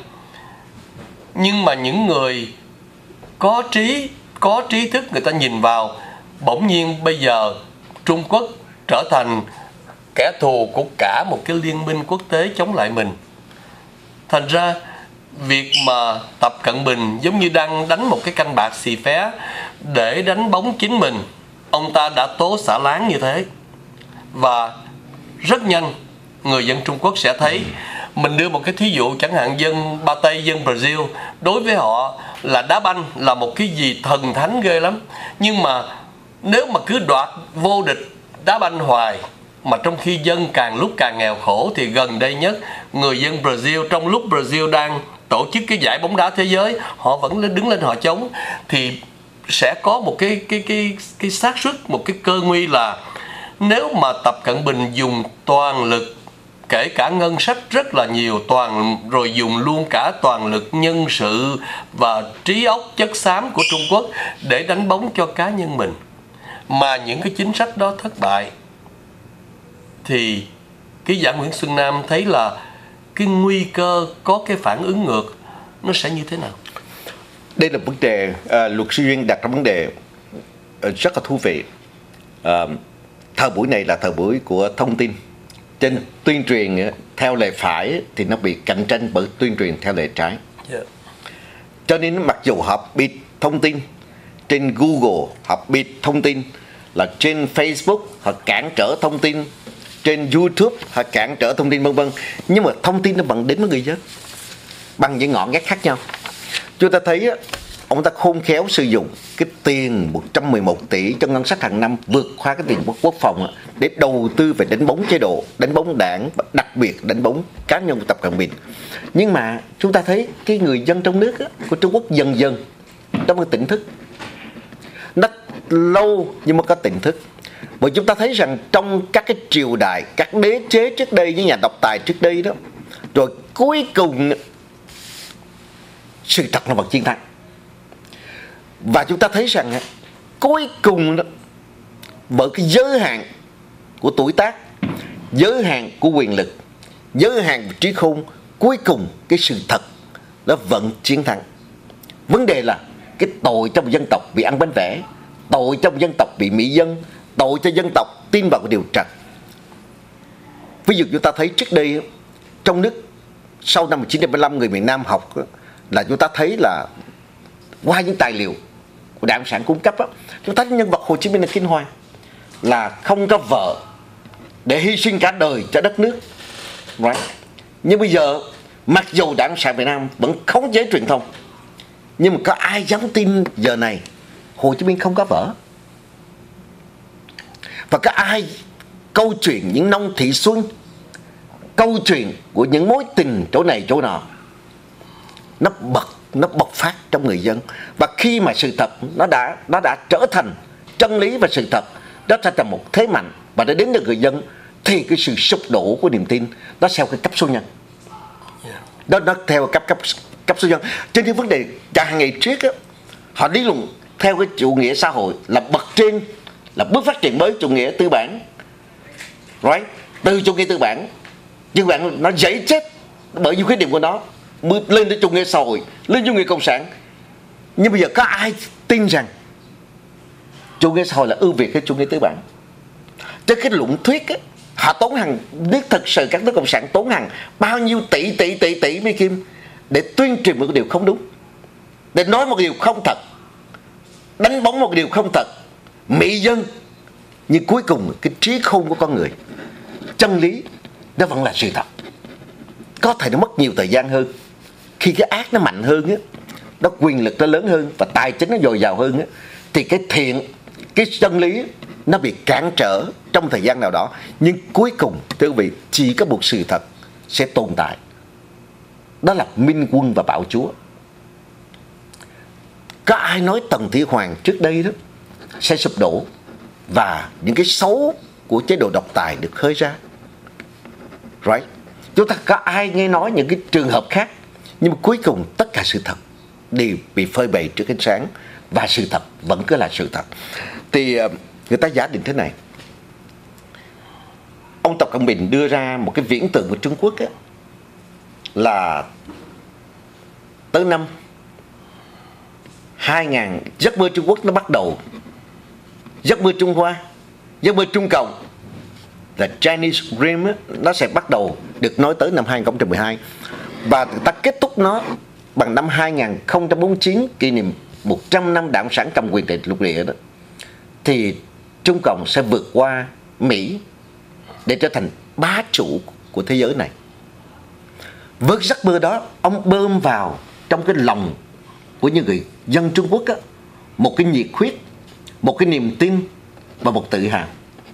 Nhưng mà những người có trí thức, người ta nhìn vào, bỗng nhiên bây giờ Trung Quốc trở thành kẻ thù của cả một cái liên minh quốc tế chống lại mình. Thành ra việc mà Tập Cận Bình giống như đang đánh một cái canh bạc xì phé để đánh bóng chính mình. Ông ta đã tố xả láng như thế, và rất nhanh người dân Trung Quốc sẽ thấy. Mình đưa một cái thí dụ, chẳng hạn dân Ba Tây, dân Brazil, đối với họ là đá banh là một cái gì thần thánh ghê lắm. Nhưng mà nếu mà cứ đoạt vô địch đá banh hoài, mà trong khi dân càng lúc càng nghèo khổ, thì gần đây nhất người dân Brazil, trong lúc Brazil đang tổ chức cái giải bóng đá thế giới, họ vẫn đứng lên họ chống, thì sẽ có một cái xác suất, một cái cơ nguy là nếu mà Tập Cận Bình dùng toàn lực, kể cả ngân sách rất là nhiều, rồi dùng luôn cả toàn lực nhân sự và trí óc chất xám của Trung Quốc để đánh bóng cho cá nhân mình, mà những cái chính sách đó thất bại, thì cái giả Nguyễn Xuân Nam thấy là cái nguy cơ có cái phản ứng ngược nó sẽ như thế nào? Đây là vấn đề luật sư Duyên đặt ra vấn đề rất là thú vị. Thời buổi này là thời buổi của thông tin. Trên tuyên truyền theo lề phải thì nó bị cạnh tranh bởi tuyên truyền theo lề trái. Cho nên mặc dù họ bịt thông tin trên Google, họ bịt thông tin là trên Facebook, họ cản trở thông tin trên YouTube, họ cản trở thông tin vân vân, nhưng mà thông tin nó vẫn đến với người dân. bằng những ngõ ngách khác nhau. Chúng ta thấy ông ta khôn khéo sử dụng cái tiền 111 tỷ cho ngân sách hàng năm vượt qua cái tiền quốc phòng để đầu tư về đánh bóng chế độ, đánh bóng đảng, đặc biệt đánh bóng cá nhân của Tập Cận Bình. Nhưng mà chúng ta thấy cái người dân trong nước của Trung Quốc dần dần trong cái tỉnh thức, nó lâu nhưng mà có tỉnh thức. Bởi chúng ta thấy rằng trong các cái triều đại, các đế chế trước đây với nhà độc tài trước đây đó, rồi cuối cùng sự thật là vẫn chiến thắng. Và chúng ta thấy rằng cuối cùng đó, bởi cái giới hạn của tuổi tác, giới hạn của quyền lực, giới hạn của trí khôn, cuối cùng cái sự thật nó vẫn chiến thắng. Vấn đề là cái tội cho một dân tộc bị ăn bánh vẽ, tội cho một dân tộc bị mỹ dân, tội cho dân tộc tin vào cái điều trật. Ví dụ chúng ta thấy trước đây trong nước sau năm 1975 người miền Nam học là chúng ta thấy là qua những tài liệu của Đảng Cộng sản cung cấp chúng ta thấy nhân vật Hồ Chí Minh là kinh hoàng, là không có vợ để hy sinh cả đời cho đất nước. Right. Nhưng bây giờ mặc dù Đảng Cộng sản Việt Nam vẫn khống chế truyền thông, nhưng mà có ai dám tin giờ này Hồ Chí Minh không có vợ? Và có ai câu chuyện những nông thị xuân, câu chuyện của những mối tình chỗ này chỗ nọ nó bộc phát trong người dân. Và khi mà sự thật nó đã trở thành chân lý và sự thật, đó trở thành một thế mạnh và nó đến được người dân, thì cái sự sụp đổ của niềm tin nó theo cái cấp số nhân. Nó theo cấp số nhân. Trên cái vấn đề cả hàng ngày trước họ lý luận theo cái chủ nghĩa xã hội là bậc trên, là bước phát triển mới chủ nghĩa tư bản. Right? Từ chủ nghĩa tư bản nó dễ chết bởi những khuyết điểm của nó, lên tới chủ nghĩa xã hội, lên chủ nghĩa cộng sản. Nhưng bây giờ có ai tin rằng chủ nghĩa xã hội là ưu việt cái chủ nghĩa tư bản? Trên cái luận thuyết họ tốn hàng, nếu thực sự các nước cộng sản tốn hàng bao nhiêu tỷ Mỹ Kim để tuyên truyền một cái điều không đúng, để nói một điều không thật, đánh bóng một điều không thật, mỹ dân. Nhưng cuối cùng cái trí khôn của con người, chân lý nó vẫn là sự thật. Có thể nó mất nhiều thời gian hơn, khi cái ác nó mạnh hơn nó quyền lực nó lớn hơn và tài chính nó dồi dào hơn thì cái thiện, cái chân lý nó bị cản trở trong thời gian nào đó. Nhưng cuối cùng thưa quý vị, chỉ có một sự thật sẽ tồn tại, đó là minh quân và bạo chúa. Có ai nói Tần Thủy Hoàng trước đây đó sẽ sụp đổ và những cái xấu của chế độ độc tài được khơi ra? Right? Chúng ta có ai nghe nói những cái trường hợp khác, nhưng mà cuối cùng tất cả sự thật đều bị phơi bày trước ánh sáng, và sự thật vẫn cứ là sự thật. Thì người ta giả định thế này: ông Tập Cận Bình đưa ra một cái viễn tượng của Trung Quốc là tới năm 2000, giấc mơ Trung Quốc nó bắt đầu, giấc mơ Trung Hoa, giấc mơ Trung Cộng, là Chinese Dream nó sẽ bắt đầu được nói tới năm 2012, và người ta kết thúc nó bằng năm 2049, kỷ niệm 100 năm Đảng Cộng sản cầm quyền tại lục địa đó. Thì Trung Cộng sẽ vượt qua Mỹ để trở thành bá chủ của thế giới này. Với giấc mơ đó, ông bơm vào trong cái lòng của những người dân Trung Quốc một cái nhiệt huyết, một cái niềm tin và một tự hào.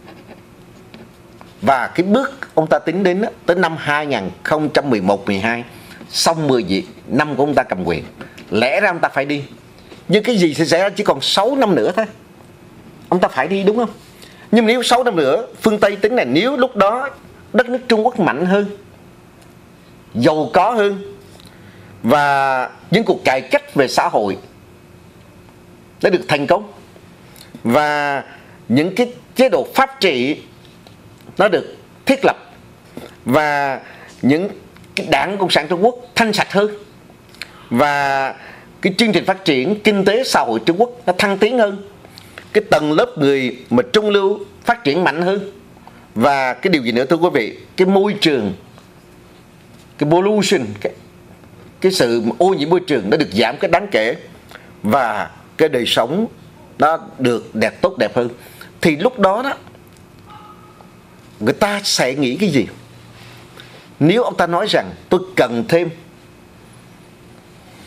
Và cái bước ông ta tính đến tới năm 2011-12, xong 10 năm của ông ta cầm quyền, lẽ ra ông ta phải đi. Nhưng cái gì sẽ xảy ra, chỉ còn 6 năm nữa thôi, ông ta phải đi, đúng không? Nhưng nếu 6 năm nữa, phương Tây tính này, nếu lúc đó đất nước Trung Quốc mạnh hơn, giàu có hơn, và những cuộc cải cách về xã hội đã được thành công, và những cái chế độ pháp trị nó được thiết lập, và những cái Đảng Cộng sản Trung Quốc thanh sạch hơn, và cái chương trình phát triển kinh tế xã hội Trung Quốc nó thăng tiến hơn, cái tầng lớp người mà trung lưu phát triển mạnh hơn, và cái điều gì nữa thưa quý vị, cái môi trường, cái pollution, cái sự ô nhiễm môi trường nó được giảm cái đáng kể, và cái đời sống nó được tốt đẹp hơn, thì lúc đó đó người ta sẽ nghĩ cái gì? Nếu ông ta nói rằng tôi cần thêm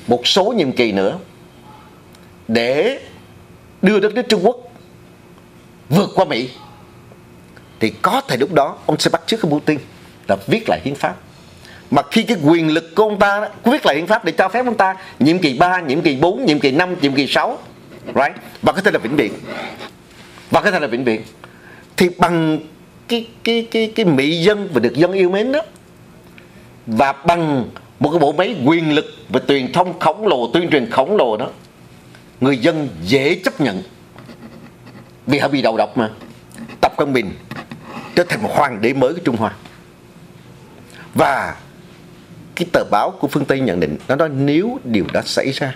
một số nhiệm kỳ nữa để đưa đất nước Trung Quốc vượt qua Mỹ, thì có thể lúc đó ông sẽ bắt chước cái Putin là viết lại hiến pháp. Mà khi cái quyền lực của ông ta viết lại hiến pháp để cho phép ông ta nhiệm kỳ 3, nhiệm kỳ 4, nhiệm kỳ 5, nhiệm kỳ 6, right? Và có thể là vĩnh viễn. Thì bằng cái mỹ dân và được dân yêu mến đó, và bằng một cái bộ máy quyền lực và truyền thông khổng lồ, tuyên truyền khổng lồ đó, người dân dễ chấp nhận, vì họ bị đầu độc mà. Tập Cận Bình trở thành một hoàng đế mới của Trung Hoa. Và cái tờ báo của phương Tây nhận định, nó nói nếu điều đó xảy ra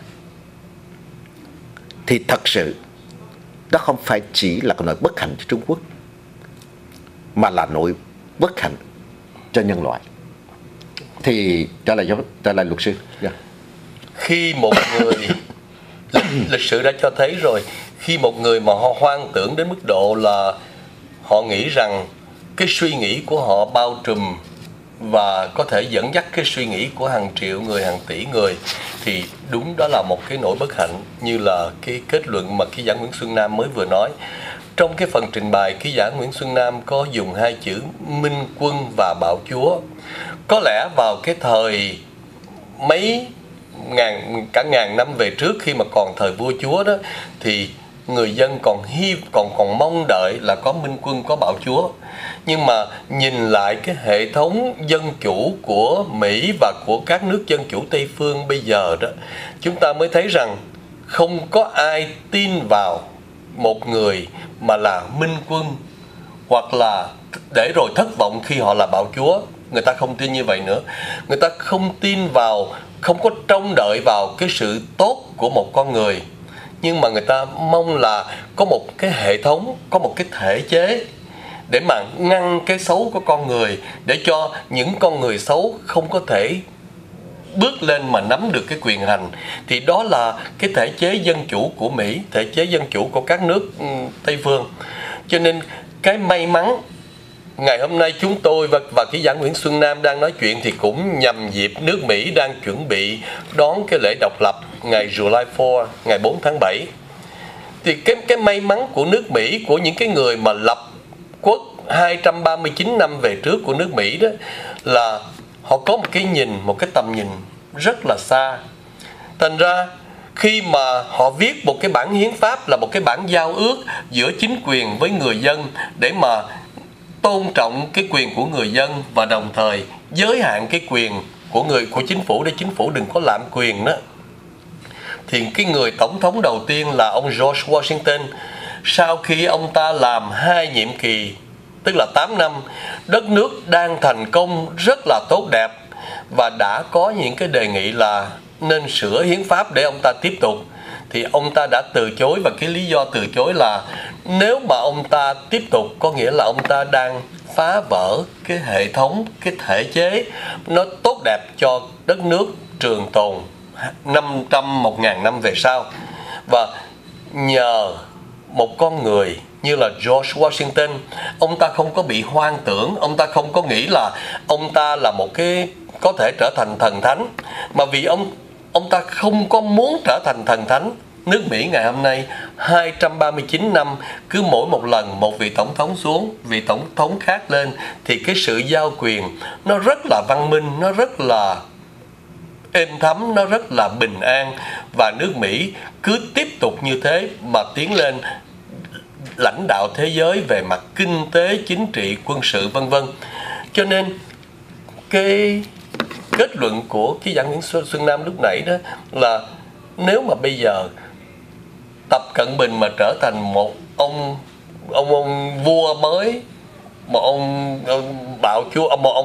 thì thật sự đó không phải chỉ là nỗi bất hạnh cho Trung Quốc, mà là nỗi bất hạnh cho nhân loại. Thì trả lời luật sư. Yeah. Khi một người lịch sử đã cho thấy rồi, khi một người mà họ hoang tưởng đến mức độ là họ nghĩ rằng cái suy nghĩ của họ bao trùm và có thể dẫn dắt cái suy nghĩ của hàng triệu người, hàng tỷ người, thì đúng đó là một cái nỗi bất hạnh, như là cái kết luận mà ký giả Nguyễn Xuân Nam mới vừa nói. Trong cái phần trình bày, ký giả Nguyễn Xuân Nam có dùng hai chữ minh quân và bạo chúa. Có lẽ vào cái thời cả ngàn năm về trước, khi mà còn thời vua chúa đó, thì người dân còn mong đợi là có minh quân, có bạo chúa. Nhưng mà nhìn lại cái hệ thống dân chủ của Mỹ và của các nước dân chủ Tây phương bây giờ đó, chúng ta mới thấy rằng không có ai tin vào một người mà là minh quân, hoặc là để rồi thất vọng khi họ là bạo chúa. Người ta không tin như vậy nữa. Người ta không tin vào, không có trông đợi vào cái sự tốt của một con người, nhưng mà người ta mong là có một cái hệ thống, có một cái thể chế để mà ngăn cái xấu của con người, để cho những con người xấu không có thể bước lên mà nắm được cái quyền hành. Thì đó là cái thể chế dân chủ của Mỹ, thể chế dân chủ của các nước Tây phương. Cho nên cái may mắn ngày hôm nay chúng tôi và ký giả Nguyễn Xuân Nam đang nói chuyện thì cũng nhằm dịp nước Mỹ đang chuẩn bị đón cái lễ độc lập ngày July 4, ngày 4 tháng 7. Thì cái may mắn của nước Mỹ, của những cái người mà lập quốc 239 năm về trước của nước Mỹ đó, là họ có một cái nhìn, một cái tầm nhìn rất là xa. Thành ra khi mà họ viết một cái bản hiến pháp là một cái bản giao ước giữa chính quyền với người dân, để mà tôn trọng cái quyền của người dân và đồng thời giới hạn cái quyền của chính phủ, để chính phủ đừng có lạm quyền đó, thì cái người tổng thống đầu tiên là ông George Washington. Sau khi ông ta làm 2 nhiệm kỳ, tức là 8 năm, đất nước đang thành công rất là tốt đẹp, và đã có những cái đề nghị là nên sửa hiến pháp để ông ta tiếp tục. Thì ông ta đã từ chối, và cái lý do từ chối là nếu mà ông ta tiếp tục có nghĩa là ông ta đang phá vỡ cái hệ thống, cái thể chế nó tốt đẹp cho đất nước trường tồn 500-1000 năm về sau. Và nhờ một con người như là George Washington, ông ta không có bị hoang tưởng, ông ta không có nghĩ là ông ta là một cái có thể trở thành thần thánh, mà vì ông ta không có muốn trở thành thần thánh. Nước Mỹ ngày hôm nay 239 năm, cứ mỗi một lần một vị tổng thống xuống, vị tổng thống khác lên, thì cái sự giao quyền nó rất là văn minh, nó rất là êm thấm, nó rất là bình an. Và nước Mỹ cứ tiếp tục như thế mà tiến lên lãnh đạo thế giới về mặt kinh tế, chính trị, quân sự vân vân. Cho nên cái kết luận của ký giả Nguyễn Xuân Nam lúc nãy đó là nếu mà bây giờ Tập Cận Bình mà trở thành một ông vua mới, một ông bạo chúa, một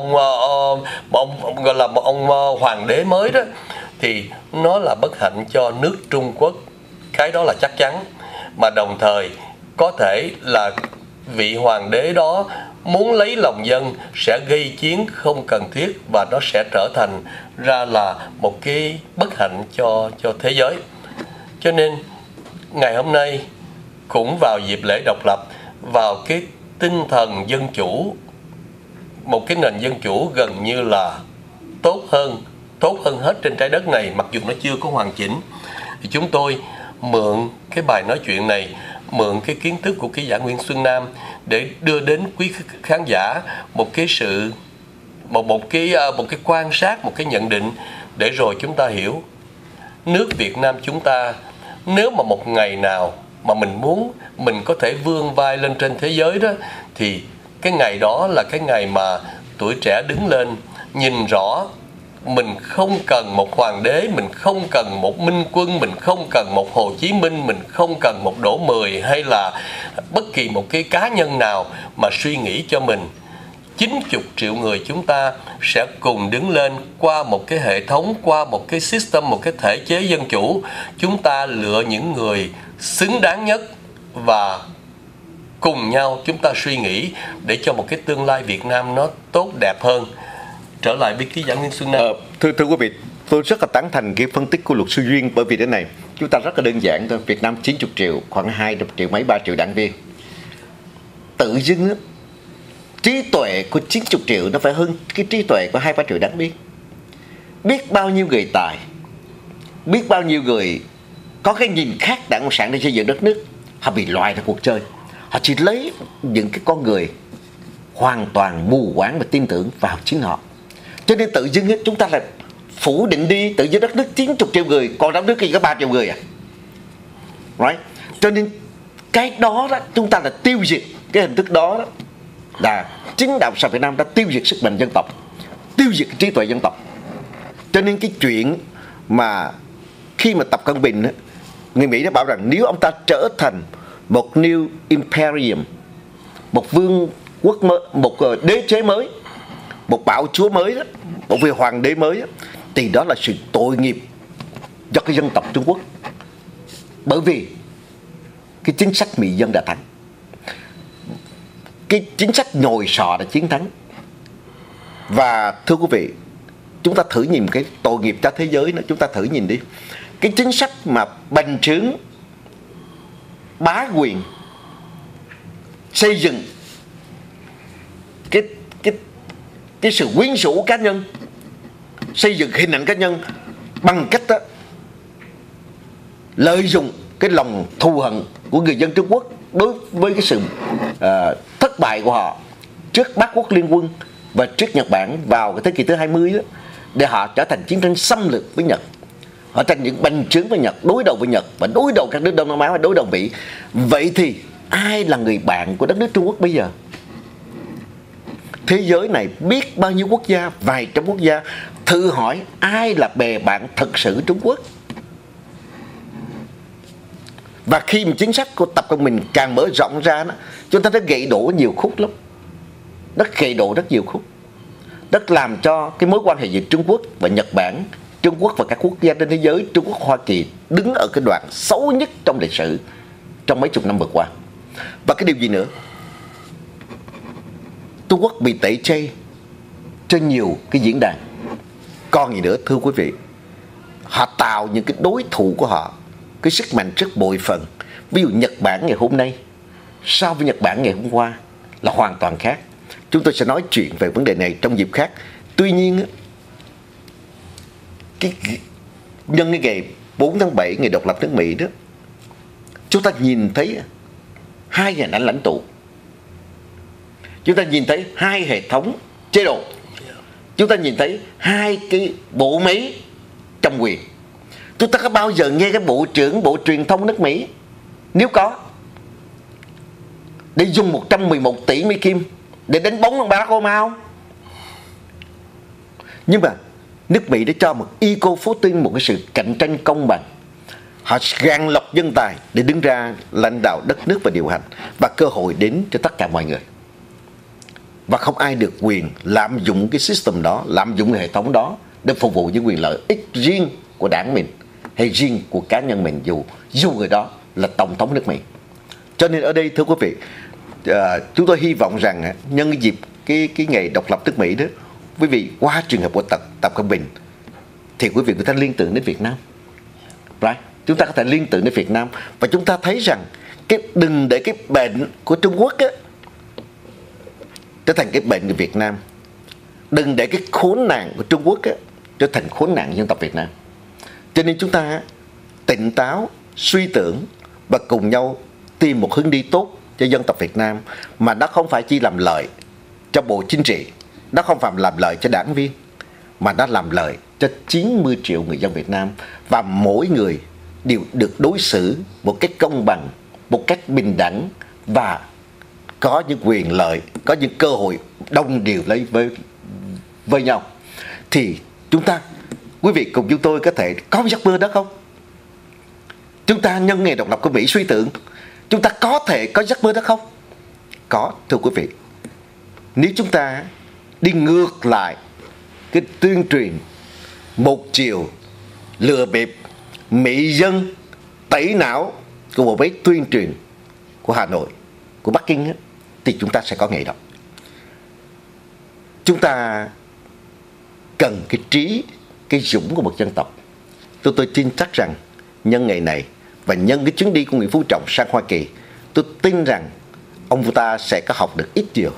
ông gọi là một ông hoàng đế mới đó, thì nó là bất hạnh cho nước Trung Quốc, cái đó là chắc chắn. Mà đồng thời có thể là vị hoàng đế đó muốn lấy lòng dân sẽ gây chiến không cần thiết, và nó sẽ trở thành ra là một cái bất hạnh cho thế giới. Cho nên ngày hôm nay cũng vào dịp lễ độc lập, vào cái tinh thần dân chủ, một cái nền dân chủ gần như là tốt hơn tốt hơn hết trên trái đất này, mặc dù nó chưa có hoàn chỉnh. Thì chúng tôi mượn cái bài nói chuyện này, mượn cái kiến thức của ký giả Nguyễn Xuân Nam để đưa đến quý khán giả một cái sự một cái quan sát, một cái nhận định, để rồi chúng ta hiểu nước Việt Nam chúng ta, nếu mà một ngày nào mà mình muốn mình có thể vươn vai lên trên thế giới đó, thì cái ngày đó là cái ngày mà tuổi trẻ đứng lên nhìn rõ mình không cần một hoàng đế, mình không cần một Minh Quân, mình không cần một Hồ Chí Minh, mình không cần một Đỗ Mười hay là bất kỳ một cái cá nhân nào mà suy nghĩ cho mình. 90 triệu người chúng ta sẽ cùng đứng lên qua một cái hệ thống, qua một cái system, một cái thể chế dân chủ. Chúng ta lựa những người xứng đáng nhất và cùng nhau chúng ta suy nghĩ để cho một cái tương lai Việt Nam nó tốt đẹp hơn. Trở lại với ký giả Nguyễn Xuân Nam. Thưa quý vị, tôi rất là tán thành cái phân tích của luật sư Duyên, bởi vì thế này, chúng ta rất là đơn giản thôi. Việt Nam 90 triệu, khoảng 200 triệu mấy 3 triệu đảng viên. Tự dưng trí tuệ của 90 triệu nó phải hơn cái trí tuệ của 2-3 triệu đảng viên. Biết bao nhiêu người tài, biết bao nhiêu người có cái nhìn khác Đảng Cộng sản để xây dựng đất nước, họ bị loại ra cuộc chơi. Họ chỉ lấy những cái con người hoàn toàn mù quáng và tin tưởng vào chính họ. Cho nên tự dưng chúng ta là phủ định đi, tự dưng đất nước 90 triệu người, còn đất nước chỉ có 3 triệu người à. Right? Cho nên cái đó chúng ta là tiêu diệt cái hình thức đó, là chính Đảng Cộng sản Việt Nam đã tiêu diệt sức mạnh dân tộc, tiêu diệt trí tuệ dân tộc. Cho nên cái chuyện mà khi mà Tập Cận Bình, người Mỹ đã bảo rằng nếu ông ta trở thành một new imperium, một vương quốc mới, một đế chế mới, một bạo chúa mới đó, một vị hoàng đế mới đó, thì đó là sự tội nghiệp cho cái dân tộc Trung Quốc. Bởi vì cái chính sách Mỹ dân đã thắng, cái chính sách nhồi sọ đã chiến thắng. Và thưa quý vị, chúng ta thử nhìn cái tội nghiệp cho thế giới nữa. Chúng ta thử nhìn đi, cái chính sách mà bành trướng, bá quyền, xây dựng cái sự quyến rũ cá nhân, xây dựng hình ảnh cá nhân bằng cách đó, lợi dụng cái lòng thù hận của người dân Trung Quốc đối với cái sự thất bại của họ trước Bắc Quốc Liên Quân và trước Nhật Bản vào cái thế kỷ thứ 20 đó, để họ trở thành chiến tranh xâm lược với Nhật. Họ thành những bành trướng với Nhật, đối đầu với Nhật và đối đầu các nước Đông Nam Á và đối đầu Mỹ. Vậy thì ai là người bạn của đất nước Trung Quốc bây giờ? Thế giới này biết bao nhiêu quốc gia, vài trăm quốc gia. Thử hỏi ai là bè bạn thực sự Trung Quốc? Và khi mà chính sách của Tập Cận Bình càng mở rộng ra đó, chúng ta đã gãy đổ nhiều khúc lắm. Nó gãy đổ rất nhiều khúc. Nó làm cho cái mối quan hệ giữa Trung Quốc và Nhật Bản, Trung Quốc và các quốc gia trên thế giới, Trung Quốc, Hoa Kỳ đứng ở cái đoạn xấu nhất trong lịch sử trong mấy chục năm vừa qua. Và cái điều gì nữa? Trung Quốc bị tẩy chay trên nhiều cái diễn đàn. Còn gì nữa thưa quý vị? Họ tạo những cái đối thủ của họ cái sức mạnh rất bội phần. Ví dụ Nhật Bản ngày hôm nay so với Nhật Bản ngày hôm qua là hoàn toàn khác. Chúng tôi sẽ nói chuyện về vấn đề này trong dịp khác. Tuy nhiên nhân cái ngày 4 tháng 7, ngày độc lập nước Mỹ đó, chúng ta nhìn thấy hai hình ảnh lãnh tụ, chúng ta nhìn thấy hai hệ thống chế độ, chúng ta nhìn thấy hai cái bộ máy cầm quyền. Chúng ta có bao giờ nghe cái bộ trưởng Bộ Truyền thông nước Mỹ, nếu có, để dùng 111 tỷ Mỹ Kim để đánh bóng ông Barack Obama không? Nhưng mà nước Mỹ đã cho một equal footing, một cái sự cạnh tranh công bằng. Họ gạn lọc nhân tài để đứng ra lãnh đạo đất nước và điều hành, và cơ hội đến cho tất cả mọi người. Và không ai được quyền lạm dụng cái system đó, lạm dụng cái hệ thống đó để phục vụ với quyền lợi ích riêng của đảng mình hay riêng của cá nhân mình, dù người đó là tổng thống nước Mỹ. Cho nên ở đây thưa quý vị, chúng tôi hy vọng rằng nhân cái dịp cái ngày độc lập nước Mỹ đó, quý vị qua trường hợp của Tập Cận Bình thì quý vị có thể liên tưởng đến Việt Nam. Right? Chúng ta có thể liên tưởng đến Việt Nam, và chúng ta thấy rằng đừng để cái bệnh của Trung Quốc trở thành cái bệnh của Việt Nam. Đừng để cái khốn nạn của Trung Quốc trở thành khốn nạn dân tộc Việt Nam. Cho nên chúng ta tỉnh táo, suy tưởng và cùng nhau tìm một hướng đi tốt cho dân tộc Việt Nam, mà nó không phải chỉ làm lợi cho Bộ Chính trị, nó không phải làm lợi cho đảng viên, mà nó làm lợi cho 90 triệu người dân Việt Nam, và mỗi người đều được đối xử một cách công bằng, một cách bình đẳng, và có những quyền lợi, có những cơ hội đồng đều lấy với nhau. Thì chúng ta, quý vị cùng chúng tôi có thể có giấc mơ đó không? Chúng ta nhân ngày độc lập của Mỹ suy tưởng, chúng ta có thể có giấc mơ đó không? Có, thưa quý vị. Nếu chúng ta đi ngược lại cái tuyên truyền một chiều, lừa bịp, mị dân, tẩy não của một mấy tuyên truyền của Hà Nội, của Bắc Kinh ấy, thì chúng ta sẽ có ngày đó. Chúng ta cần cái trí, cái dũng của một dân tộc. Tôi tin chắc rằng nhân ngày này và nhân cái chuyến đi của Nguyễn Phú Trọng sang Hoa Kỳ, tôi tin rằng ông ta sẽ có học được ít nhiều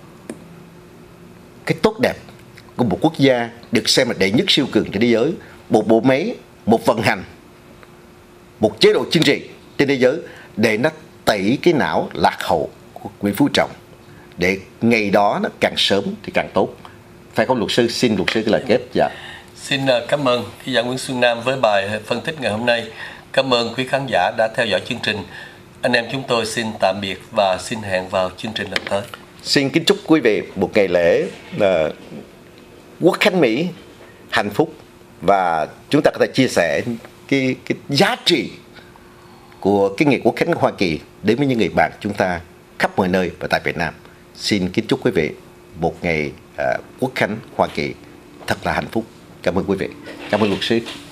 cái tốt đẹp của một quốc gia được xem là đệ nhất siêu cường trên thế giới, một bộ máy, một vận hành, một chế độ chính trị trên thế giới, để nó tẩy cái não lạc hậu của Nguyễn Phú Trọng, để ngày đó nó càng sớm thì càng tốt. Phải không luật sư? Xin luật sư cái lời kết. Dạ. Xin cảm ơn ký giả Nguyễn Xuân Nam với bài phân tích ngày hôm nay. Cảm ơn quý khán giả đã theo dõi chương trình. Anh em chúng tôi xin tạm biệt và xin hẹn vào chương trình lần tới. Xin kính chúc quý vị một ngày lễ Quốc khánh Mỹ hạnh phúc, và chúng ta có thể chia sẻ cái giá trị của cái ngày Quốc khánh Hoa Kỳ đến với những người bạn chúng ta khắp mọi nơi và tại Việt Nam. Xin kính chúc quý vị một ngày Quốc khánh Hoa Kỳ thật là hạnh phúc. Cảm ơn quý vị. Cảm ơn luật sư.